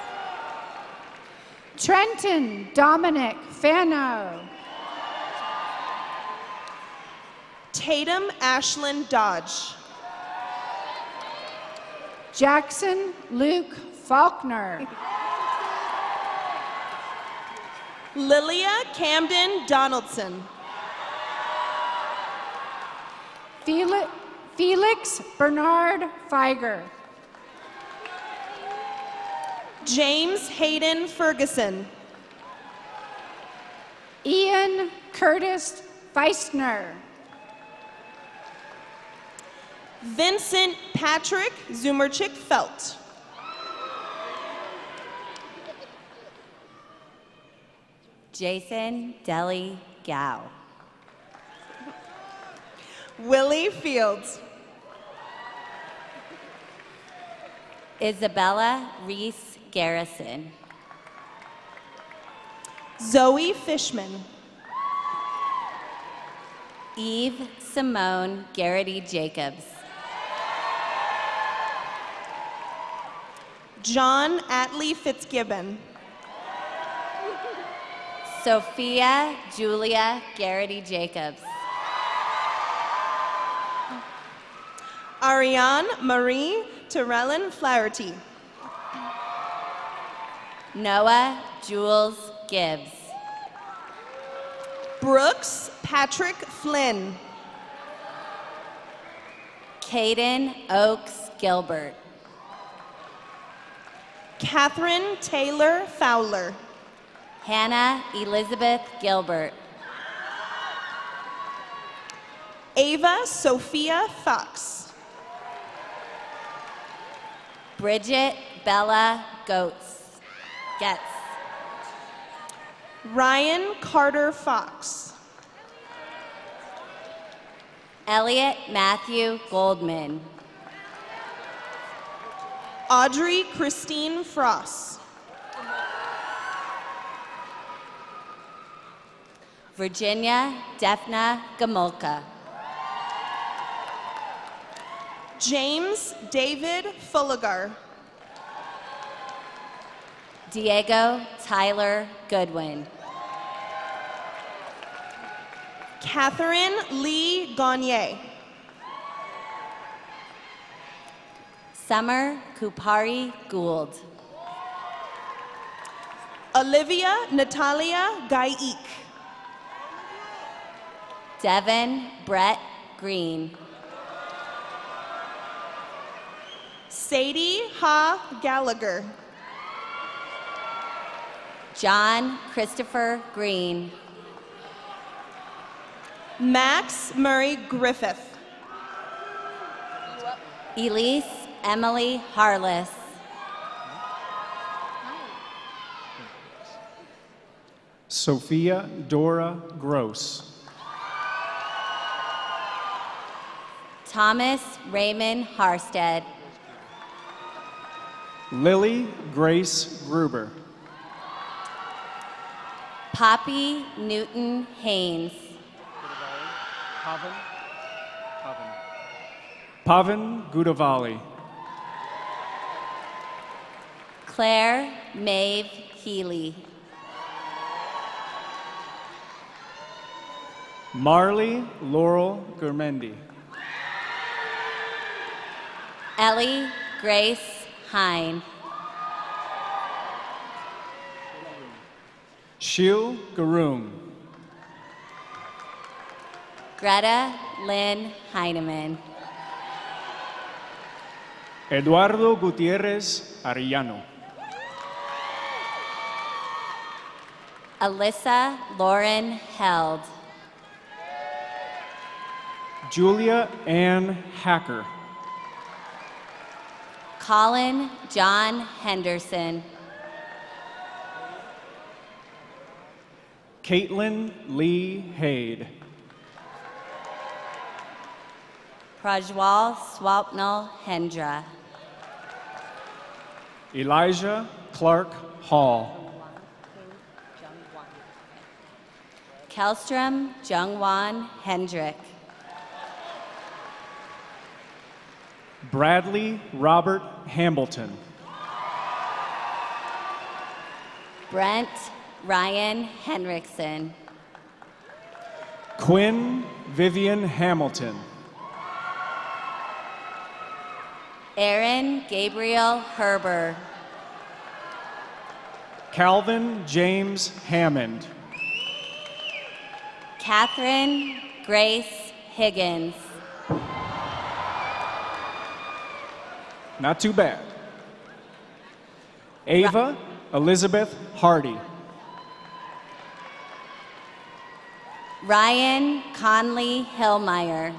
Trenton Dominic Fano. Tatum Ashlyn Dodge. Jackson Luke Faulkner. Lilia Camden Donaldson. Felix Bernard Feiger. James Hayden Ferguson. Ian Curtis Feistner. Vincent Patrick Zumerchick Felt. Jason Deli Gao. Willie Fields. Isabella Reese Garrison. Zoe Fishman. Eve Simone Garrity Jacobs. John Atlee Fitzgibbon. Sophia Julia Garrity Jacobs. Ariane Marie Terrellin Flaherty. Noah Jules Gibbs. Brooks Patrick Flynn. Caden Oaks Gilbert. Catherine Taylor Fowler. Hannah Elizabeth Gilbert. Ava Sophia Fox. Bridget Bella Goetz. Getz. Ryan Carter Fox. Elliot Matthew Goldman. Audrey Christine Frost. Virginia Defna Gamulka. James David Fulligar. Diego Tyler Goodwin. Catherine Lee Gagne. Summer Kupari Gould. Olivia Natalia Gaik. Devin Brett Green. Sadie Ha Gallagher. John Christopher Green. Max Murray Griffith. Elise Emily Harless. Sophia Dora Gross. Thomas Raymond Harstead. Lily Grace Gruber. Poppy Newton Haynes. Pavan Gudavali. Claire Maeve Healy. Marley Laurel Gurmendi. Ellie Grace Hine. Shil Garoon. Greta Lynn Heineman. Eduardo Gutierrez Arellano. Alyssa Lauren Held. Julia Ann Hacker. Colin John Henderson. Caitlin Lee Haid. Prajwal Swapnil Hendra. Elijah Clark Hall. Kelstrom Jungwon Hendrick. Bradley Robert Hambleton. Brent Ryan Henriksen. Quinn Vivian Hamilton. Aaron Gabriel Herber. Calvin James Hammond. Catherine Grace Higgins. Not too bad. Ava Elizabeth Hardy. Ryan Conley Hillmeyer.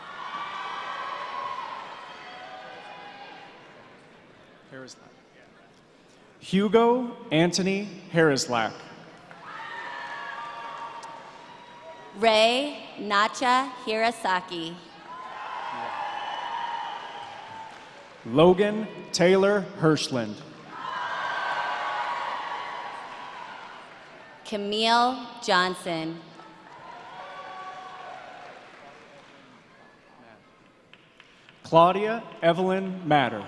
Hugo Anthony Harislack. Ray Nacha Hirasaki. Logan Taylor Hirschland. Camille Johnson. Claudia Evelyn Matter.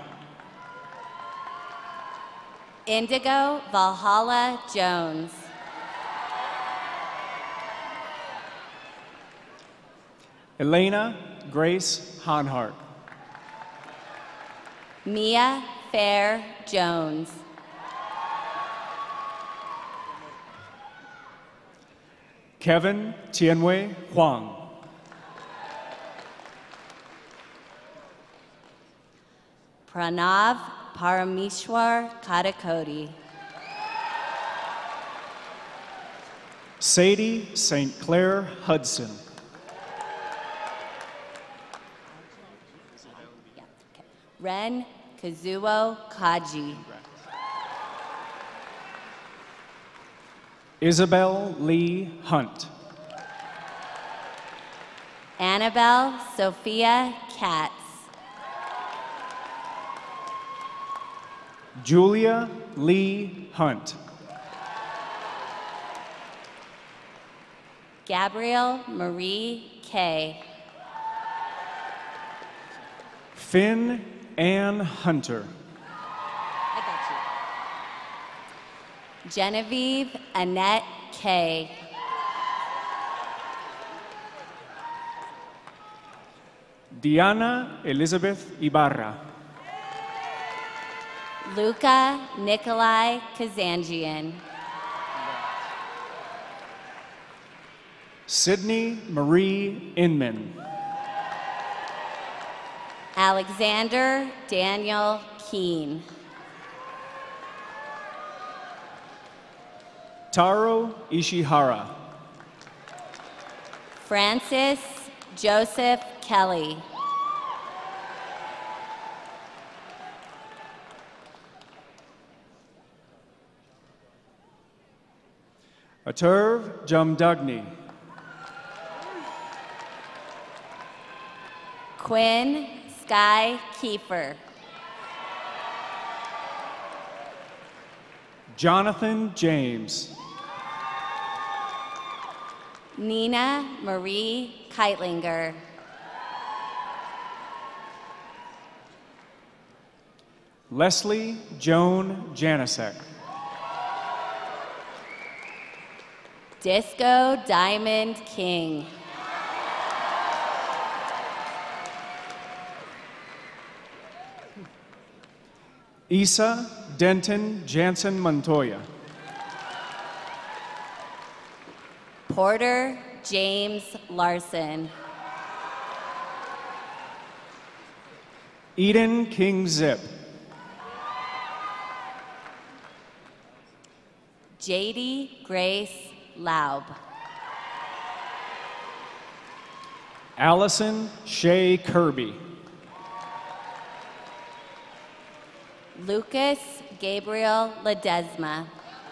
Indigo Valhalla Jones. Elena Grace Hanhart. Mia Fair Jones. Kevin Tianwei Huang. Pranav Parameshwar Kadakoti. Sadie St. Clair Hudson. Ren Kazuo Kaji. Isabel Lee Hunt. Annabelle Sophia Katz. Julia Lee Hunt. Gabrielle Marie Kay. Finn Ann Hunter. I got you. Genevieve Annette Kay. Diana Elizabeth Ibarra. Luca Nikolai Kazanjian. Sydney Marie Inman. Alexander Daniel Keene. Taro Ishihara. Francis Joseph Kelly. Aturv Jumdugni. Quinn Sky Kiefer. Jonathan James. Nina Marie Keitlinger. Leslie Joan Janisek. Disco Diamond King. Isa Denton Jansen Montoya. Porter James Larson. Eden King Zip. JD Grace Laub. Allison Shea Kirby. Lucas Gabriel Ledesma.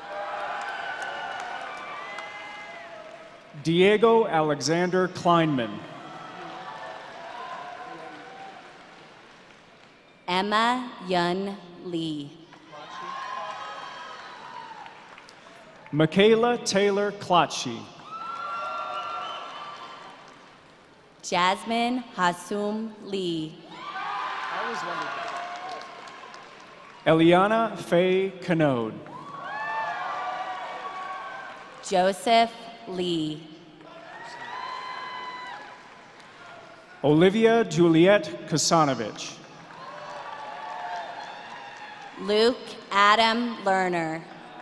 Diego Alexander Kleinman. Emma Yun Lee. Michaela Taylor Klotschy. Jasmine Hasum Lee. Eliana Faye Canode. Joseph Lee. Olivia Juliet Kasanovich. Luke Adam Lerner.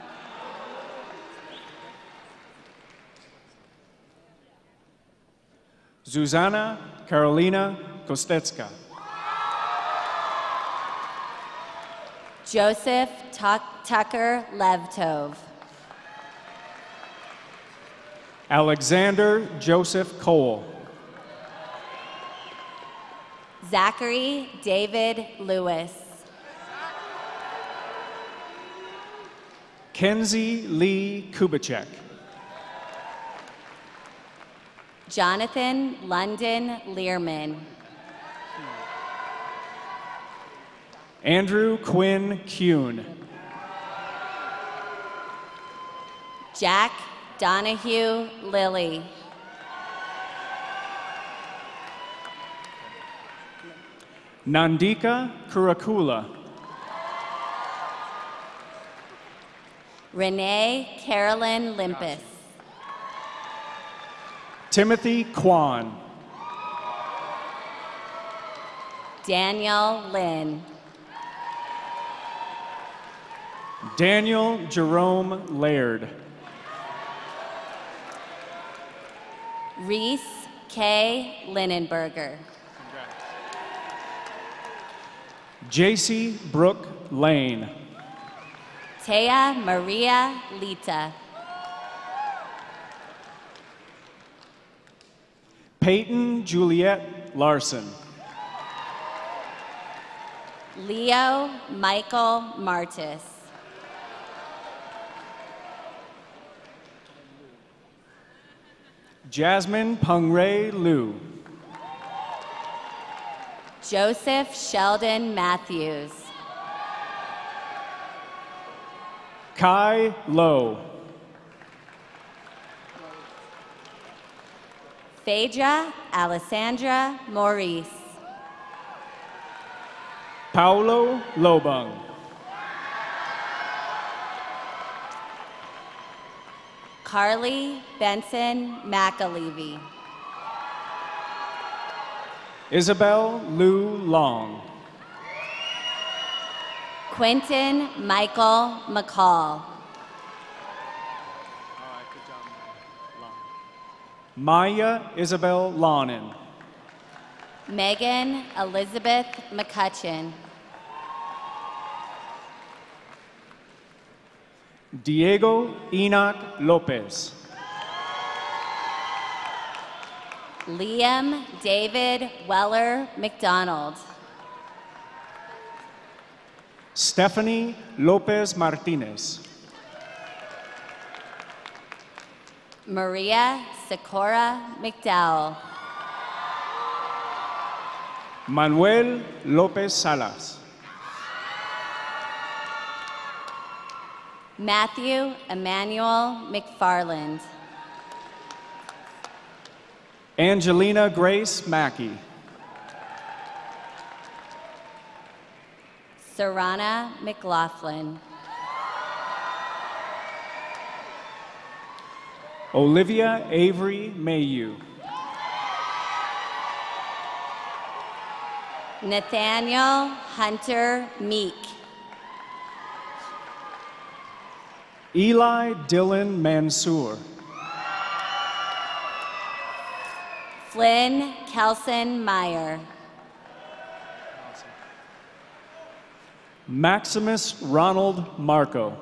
Zuzana Carolina Kostetska. Joseph Tucker Levtov. Alexander Joseph Cole. Zachary David Lewis. Kenzie Lee Kubicek. Jonathan London Learman. Andrew Quinn Kuhn. Jack Donahue Lilly. Nandika Kurakula. Renee Carolyn Limpus. Timothy Kwan. Daniel Lynn. Daniel Jerome Laird. Reese K. Linenberger. JC Brooke Lane. Tea Maria Lita. Peyton Juliet Larson. Leo Michael Martis. Jasmine Pungray Liu. Joseph Sheldon Matthews. Kai Lowe. Phaedra Alessandra Maurice. Paulo Lobung. Carly Benson McAlevey. Isabel Lou Long. Quentin Michael McCall. Maya Isabel Lonin. Megan Elizabeth McCutcheon. Diego Enoch Lopez. Liam David Weller McDonald. Stephanie Lopez Martinez. Maria Socorra McDowell. Manuel Lopez Salas. Matthew Emmanuel McFarland. Angelina Grace Mackey. Sarana McLaughlin. Olivia Avery Mayu. Nathaniel Hunter Meek. Eli Dylan Mansour. Flynn Kelson Meyer. Maximus Ronald Marco.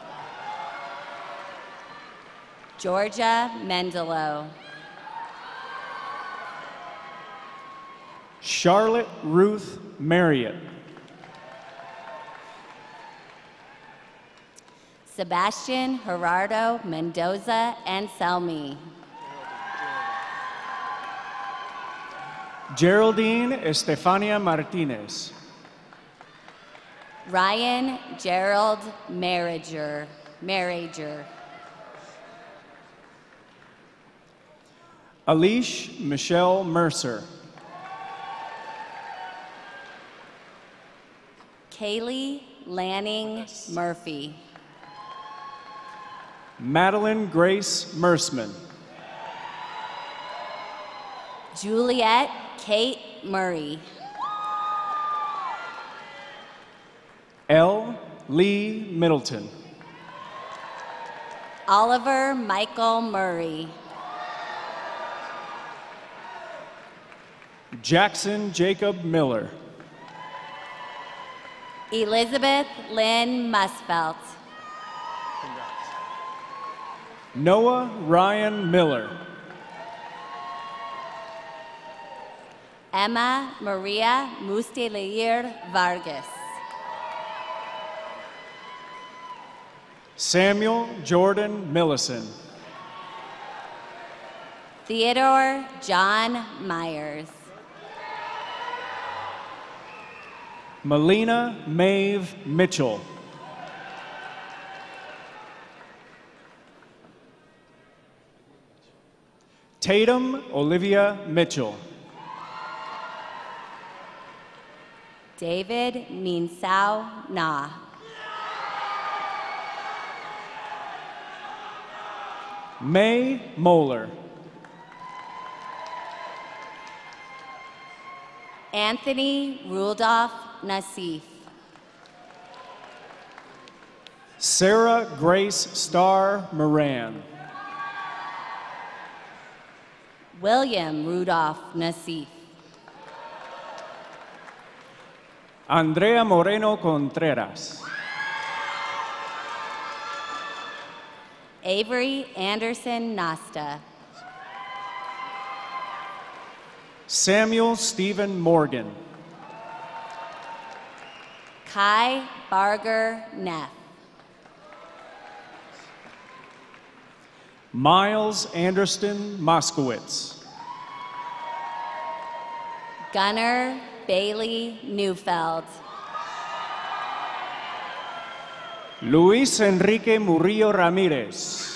Georgia Mendelo. Charlotte Ruth Marriott. Sebastian Gerardo Mendoza Anselmi. Geraldine Estefania Martinez. Ryan Gerald Marriager. Alish Michelle Mercer. Kaylee Lanning Murphy. Madeline Grace Mersman. Juliet Kate Murray. L. Lee Middleton. Oliver Michael Murray. Jackson Jacob Miller. Elizabeth Lynn Musfelt. Noah Ryan Miller. Emma Maria Mustelier Vargas. Samuel Jordan Millison. Theodore John Myers. Melina Maeve Mitchell. Tatum Olivia Mitchell. David Minsao Na. May Moeller. Anthony Rudolph Nassif. Sarah Grace Starr Moran. William Rudolph Nassif. Andrea Moreno Contreras. Avery Anderson Nasta. Samuel Stephen Morgan. Kai Barger Neff. Miles Anderson Moskowitz. Gunnar Bailey Neufeld. Luis Enrique Murillo Ramirez.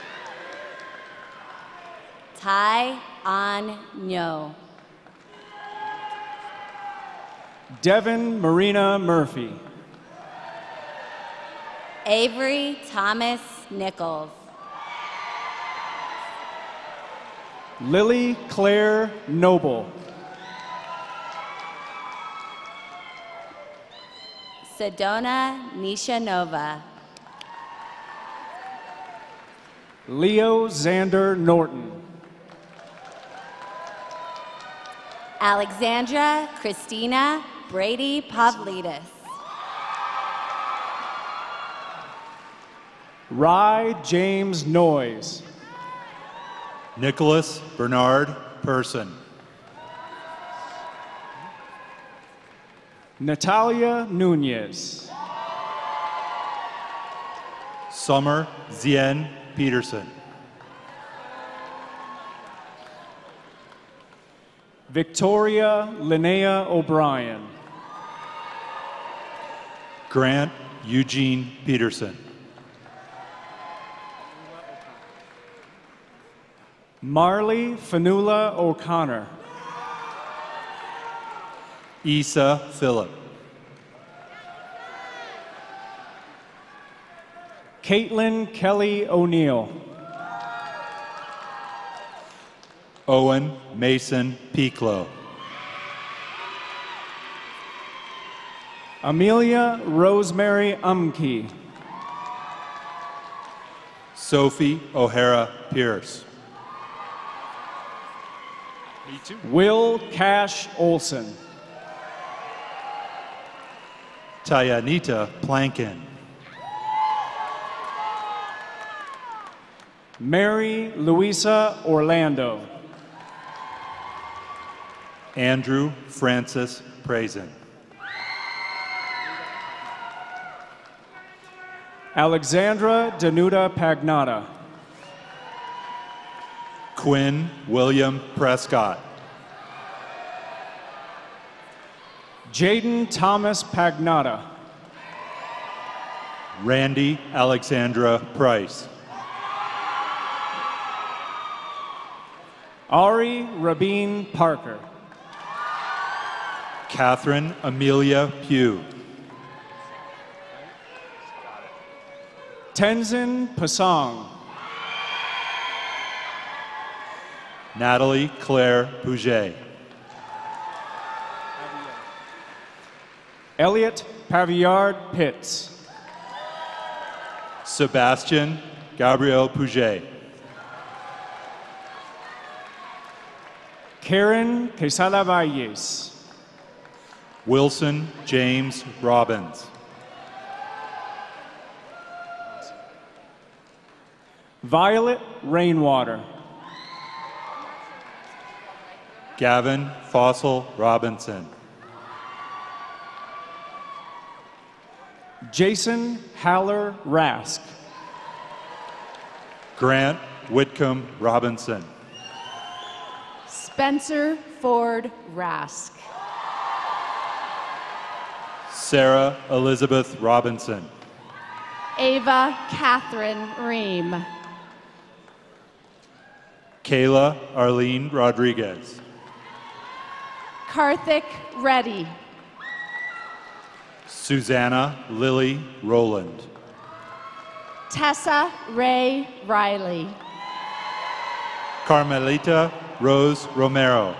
Tai An Nyo. Devin Marina Murphy. Avery Thomas Nichols. Lily Claire Noble. Sedona Nishanova. Leo Xander Norton. Alexandra Christina Brady Pavlidis. Rye James Noyes. Nicholas Bernard Person. Natalia Nunez. Summer Zien Peterson. Victoria Linnea O'Brien. Grant Eugene Peterson. Marley Fanula O'Connor. Issa Phillip. Caitlin Kelly O'Neill. Owen Mason Piclo. Amelia Rosemary Umke. Sophie O'Hara Pierce. Me too. Will Cash Olson. Tayanita Plankin. Mary Louisa Orlando. Andrew Francis Prazen. Alexandra Danuta Pagnotta. Quinn William Prescott. Jaden Thomas Pagnotta. Randy Alexandra Price. Ari Rabin Parker. Catherine Amelia Pugh. Tenzin Pasong. Natalie Claire Pouget. Elliot Pavillard Pitts. Sebastian Gabriel Pouget. Karen Quesada Valles. Wilson James Robbins. Violet Rainwater. Gavin Fossil Robinson. Jason Haller Rask. Grant Whitcomb Robinson. Spencer Ford Rask. Sarah Elizabeth Robinson. Ava Catherine Ream. Kayla Arlene Rodriguez. Karthik Reddy. Susanna Lily Rowland. Tessa Ray Riley. Carmelita Rose Romero.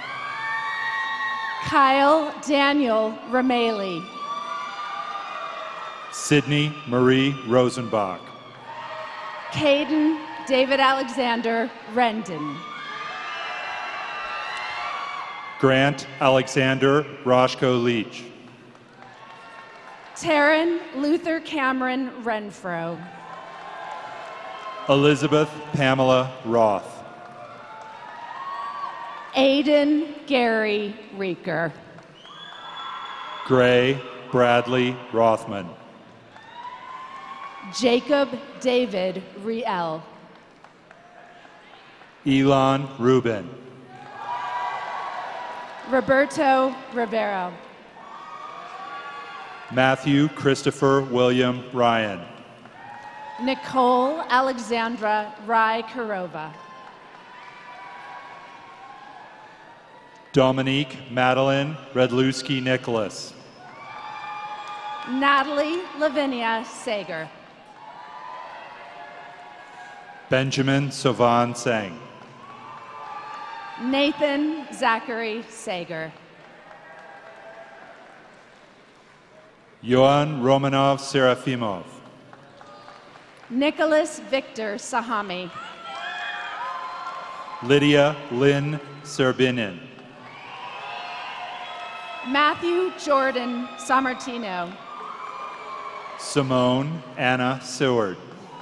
Kyle Daniel Rameli. Sydney Marie Rosenbach. Caden David Alexander Rendon. Grant Alexander Roshko Leach. Taryn Luther Cameron Renfro. Elizabeth Pamela Roth. Aiden Gary Reeker. Gray Bradley Rothman. Jacob David Riel. Elon Rubin. Roberto Rivero. Matthew Christopher William Ryan. Nicole Alexandra Rai Karova. Dominique Madeline Redlewski Nicholas. Natalie Lavinia Sager. Benjamin Savan Singh. Nathan Zachary Sager. Yoan Romanov Serafimov. Nicholas Victor Sahami. Lydia Lynn Serbinin. Matthew Jordan Sammartino. Simone Anna Seward.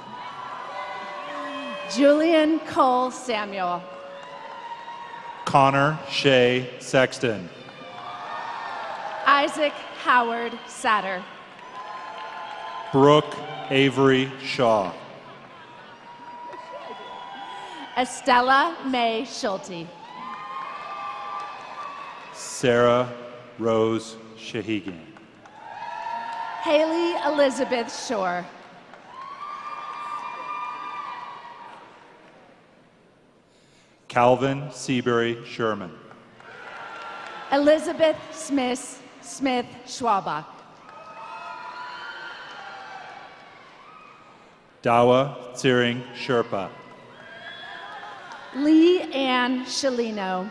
Julian Cole Samuel. Connor Shea Sexton. Isaac Howard Satter. Brooke Avery Shaw. Estella May Schulte. Sarah Rose Shahigian. Haley Elizabeth Shore. Calvin Seabury Sherman. Elizabeth Smith Schwabach. Dawa Tsiring Sherpa. Lee Ann Shalino.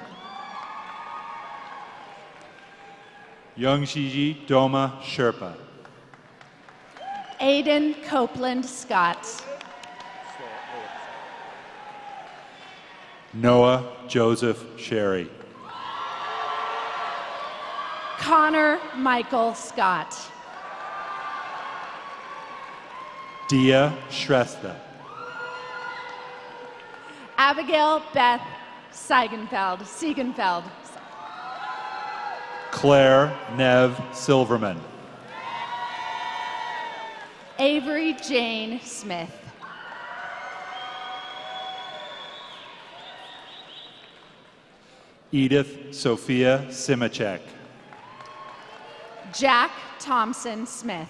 Youngshiji Doma Sherpa. Aidan Copeland Scott. Noah Joseph Sherry. Connor Michael Scott. Dia Shrestha. Abigail Beth Siegenfeld. Claire Nev Silverman. Avery Jane Smith. Edith Sophia Simachek. Jack Thompson Smith.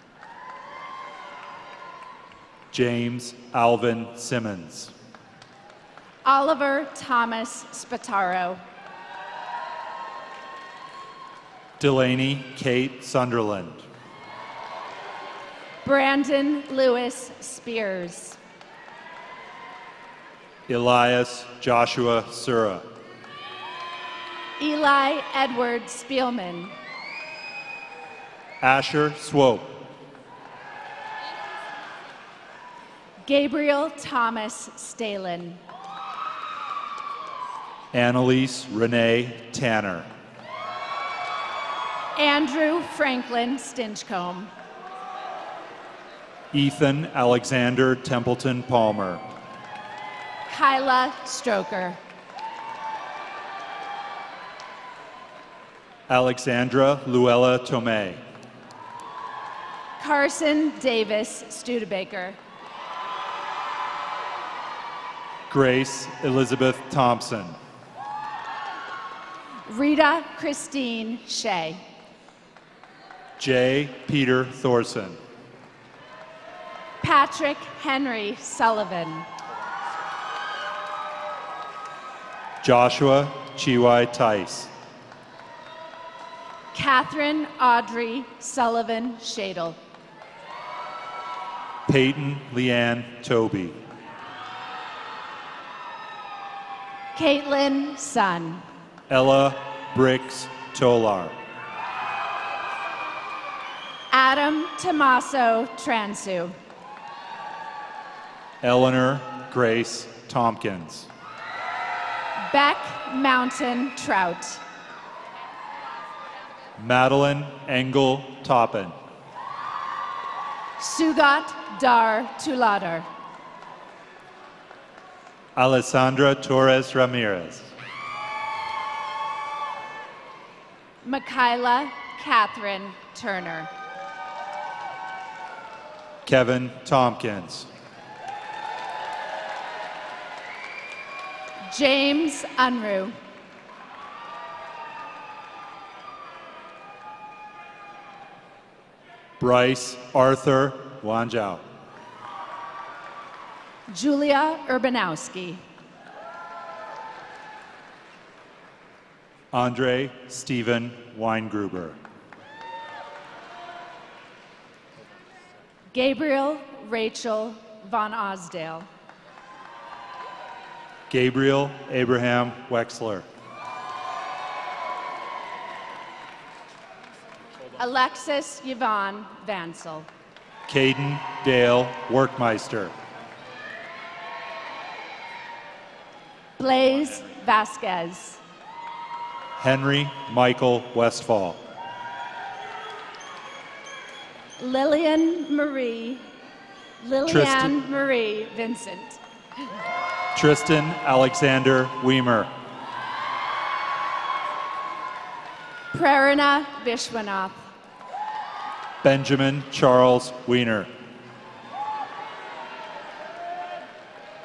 James Alvin Simmons. Oliver Thomas Spataro. Delaney Kate Sunderland. Brandon Lewis Spears. Elias Joshua Sura. Eli Edward Spielman. Asher Swope. Gabriel Thomas Stalin. Annalise Renee Tanner. Andrew Franklin Stinchcomb. Ethan Alexander Templeton Palmer. Kyla Stroker. Alexandra Luella Tomei. Carson Davis Studebaker. Grace Elizabeth Thompson. Rita Christine Shea. J. Peter Thorson. Patrick Henry Sullivan. Joshua Chiwai Tice. Catherine Audrey Sullivan Shadle. Peyton Leanne Toby. Caitlin Sun. Ella Briggs Tolar. Adam Tommaso Transu. Eleanor Grace Tompkins. Beck Mountain Trout. Madeline Engel Toppin. Sugat Dar Tuladar. Alessandra Torres Ramirez. Michaela Catherine Turner. Kevin Tompkins. James Unruh. Bryce Arthur Wanjau. Julia Urbanowski. Andre Stephen Weingruber. Gabriel Rachel Von Osdale. Gabriel Abraham Wexler. Alexis Yvonne Vansel. Caden Dale Workmeister. Blaze Vasquez. Henry Michael Westfall. Lillian Marie Vincent. Tristan Alexander Weimer. Prerna Vishwanath. Benjamin Charles Wiener.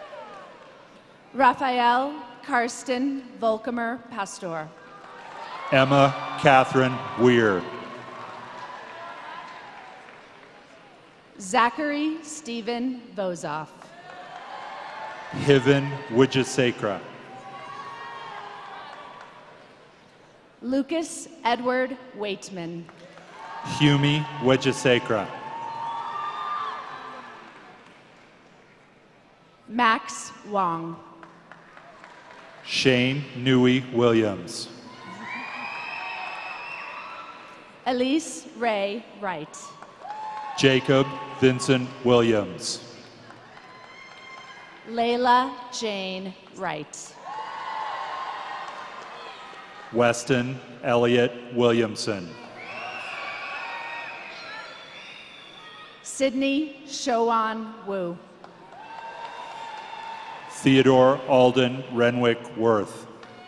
Raphael Karsten Volkamer Pastor. Emma Catherine Weir. Zachary Stephen Vozoff. Hiven Wijesakra. Lucas Edward Waitman. Humi Wijesakra. Max Wong. Shane Nui Williams. Elise Ray Wright. Jacob Vincent Williams. Layla Jane Wright. Weston Elliott Williamson. Sydney Shoan Wu. Theodore Alden Renwick Worth.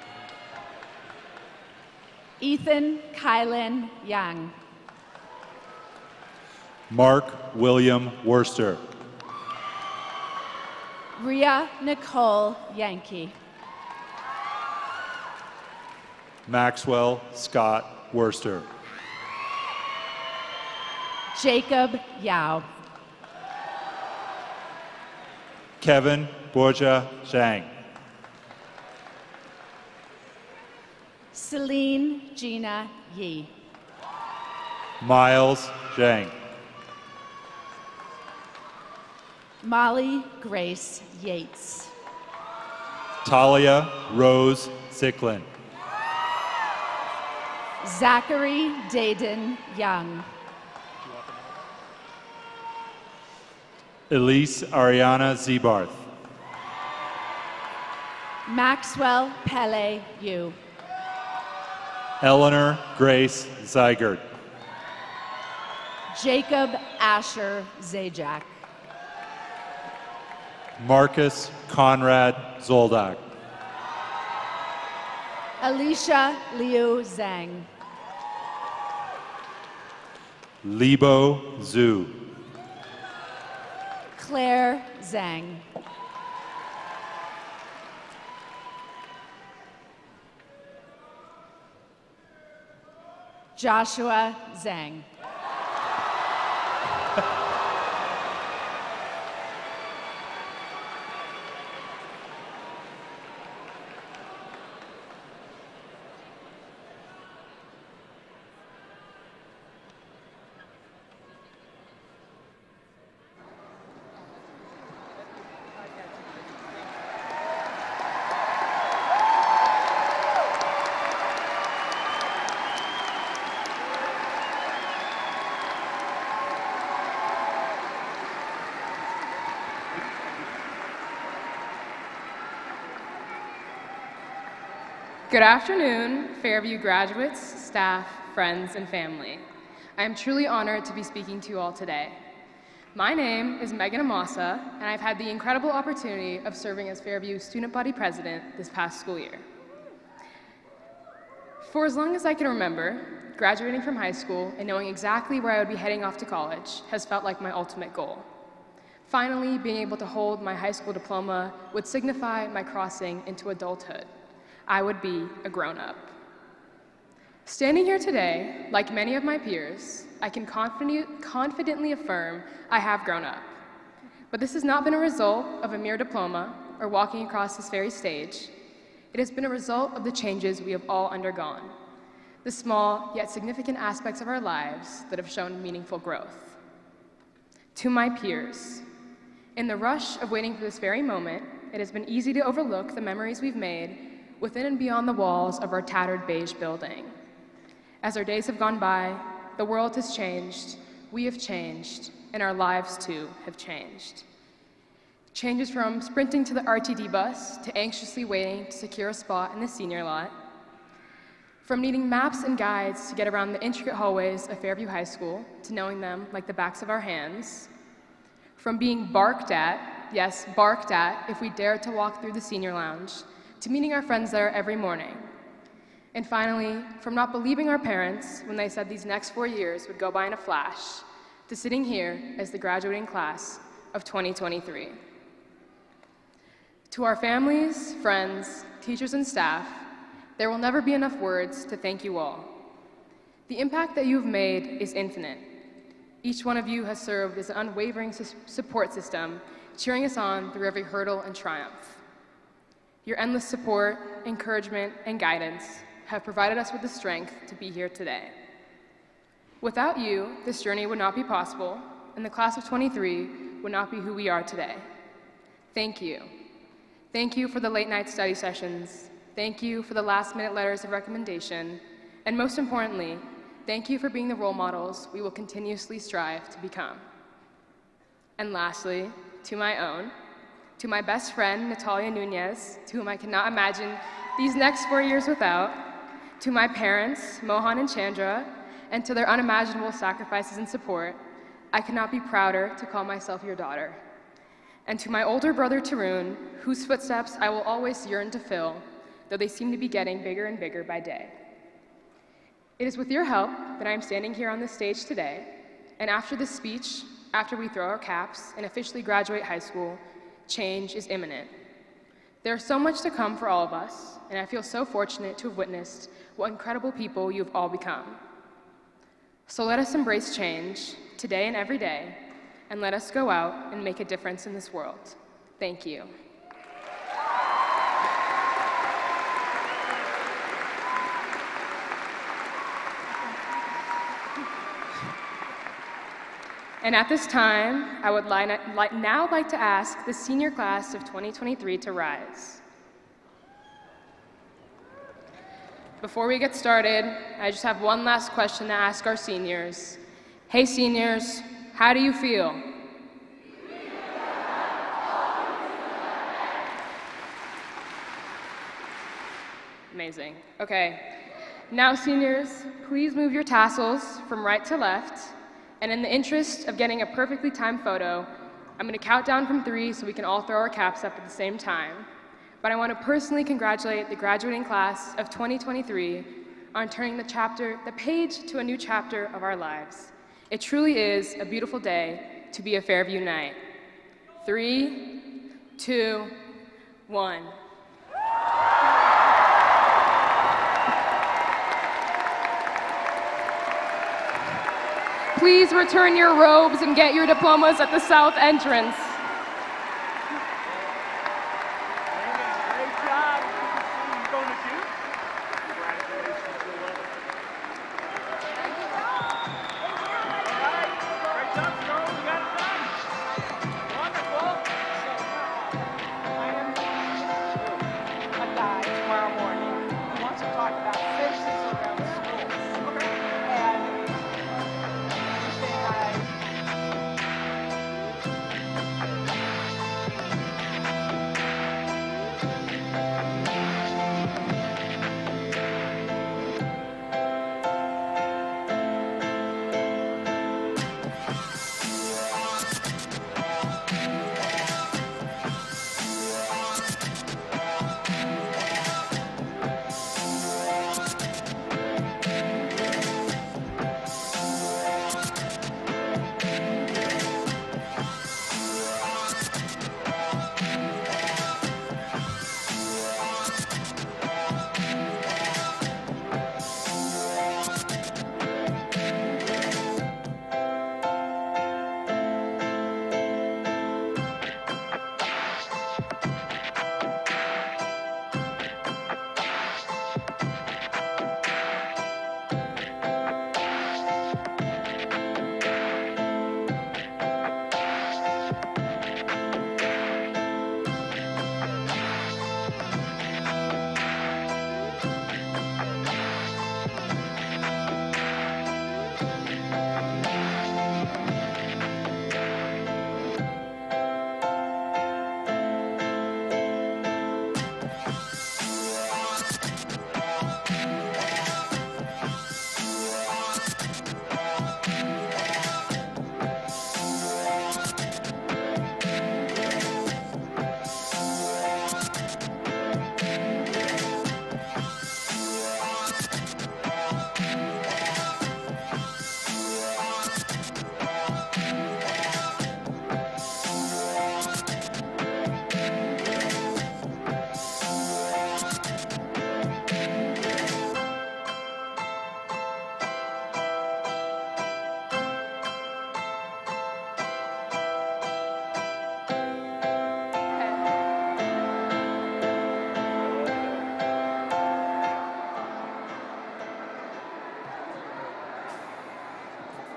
Ethan Kylan Yang. Mark William Worcester. Rhea Nicole Yankee. Maxwell Scott Worcester. Jacob Yao. Kevin Borja Zhang. Celine Gina Yi. Miles Zhang. Molly Grace Yates. Talia Rose Zicklin. Zachary Dayden Young. Elise Ariana Zebarth. Maxwell Pele Yu. Eleanor Grace Zygert. Jacob Asher Zajac. Marcus Conrad Zoldak. Alicia Liu Zhang. Libo Zhu. Claire Zhang. Joshua Zhang. Good afternoon, Fairview graduates, staff, friends, and family. I am truly honored to be speaking to you all today. My name is Megan Amasa, and I've had the incredible opportunity of serving as Fairview Student Body President this past school year. For as long as I can remember, graduating from high school and knowing exactly where I would be heading off to college has felt like my ultimate goal. Finally, being able to hold my high school diploma would signify my crossing into adulthood. I would be a grown-up. Standing here today, like many of my peers, I can confidently affirm I have grown up. But this has not been a result of a mere diploma or walking across this very stage. It has been a result of the changes we have all undergone, the small yet significant aspects of our lives that have shown meaningful growth. To my peers, in the rush of waiting for this very moment, it has been easy to overlook the memories we've made within and beyond the walls of our tattered beige building. As our days have gone by, the world has changed, we have changed, and our lives too have changed. Changes from sprinting to the RTD bus to anxiously waiting to secure a spot in the senior lot, from needing maps and guides to get around the intricate hallways of Fairview High School to knowing them like the backs of our hands, from being barked at, yes, barked at, if we dared to walk through the senior lounge, to meeting our friends there every morning. And finally, from not believing our parents when they said these next 4 years would go by in a flash, to sitting here as the graduating class of 2023. To our families, friends, teachers, and staff, There will never be enough words to thank you all. The impact that you've made is infinite. Each one of you has served as an unwavering support system, cheering us on through every hurdle and triumph. Your endless support, encouragement, and guidance have provided us with the strength to be here today. Without you, this journey would not be possible, and the class of 23 would not be who we are today. Thank you. Thank you for the late night study sessions. Thank you for the last-minute letters of recommendation. And most importantly, thank you for being the role models we will continuously strive to become. And lastly, to my best friend, Natalia Nunez, to whom I cannot imagine these next 4 years without, to my parents, Mohan and Chandra, and to their unimaginable sacrifices and support, I could not be prouder to call myself your daughter. And to my older brother, Tarun, whose footsteps I will always yearn to fill, though they seem to be getting bigger and bigger by day. It is with your help that I am standing here on this stage today, and after this speech, after we throw our caps and officially graduate high school, change is imminent. There is so much to come for all of us, and I feel so fortunate to have witnessed what incredible people you have all become. So let us embrace change, today and every day, and let us go out and make a difference in this world. Thank you. And at this time, I would now like to ask the senior class of 2023 to rise. Before we get started, I just have one last question to ask our seniors. Hey seniors, how do you feel? Amazing. Okay. Now seniors, please move your tassels from right to left. And in the interest of getting a perfectly timed photo, I'm going to count down from 3 so we can all throw our caps up at the same time. But I want to personally congratulate the graduating class of 2023 on turning the page to a new chapter of our lives. It truly is a beautiful day to be a Fairview Knight. 3, 2, 1. Please return your robes and get your diplomas at the south entrance. Great job. You going to shoot? Congratulations, Willa. All right. Great job, Stroll. You got it done. Wonderful. I am a guy tomorrow morning who wants to talk about fences around schools. Okay. And say hi.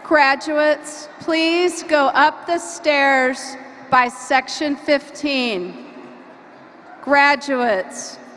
Graduates, please go up the stairs by section 15. Graduates,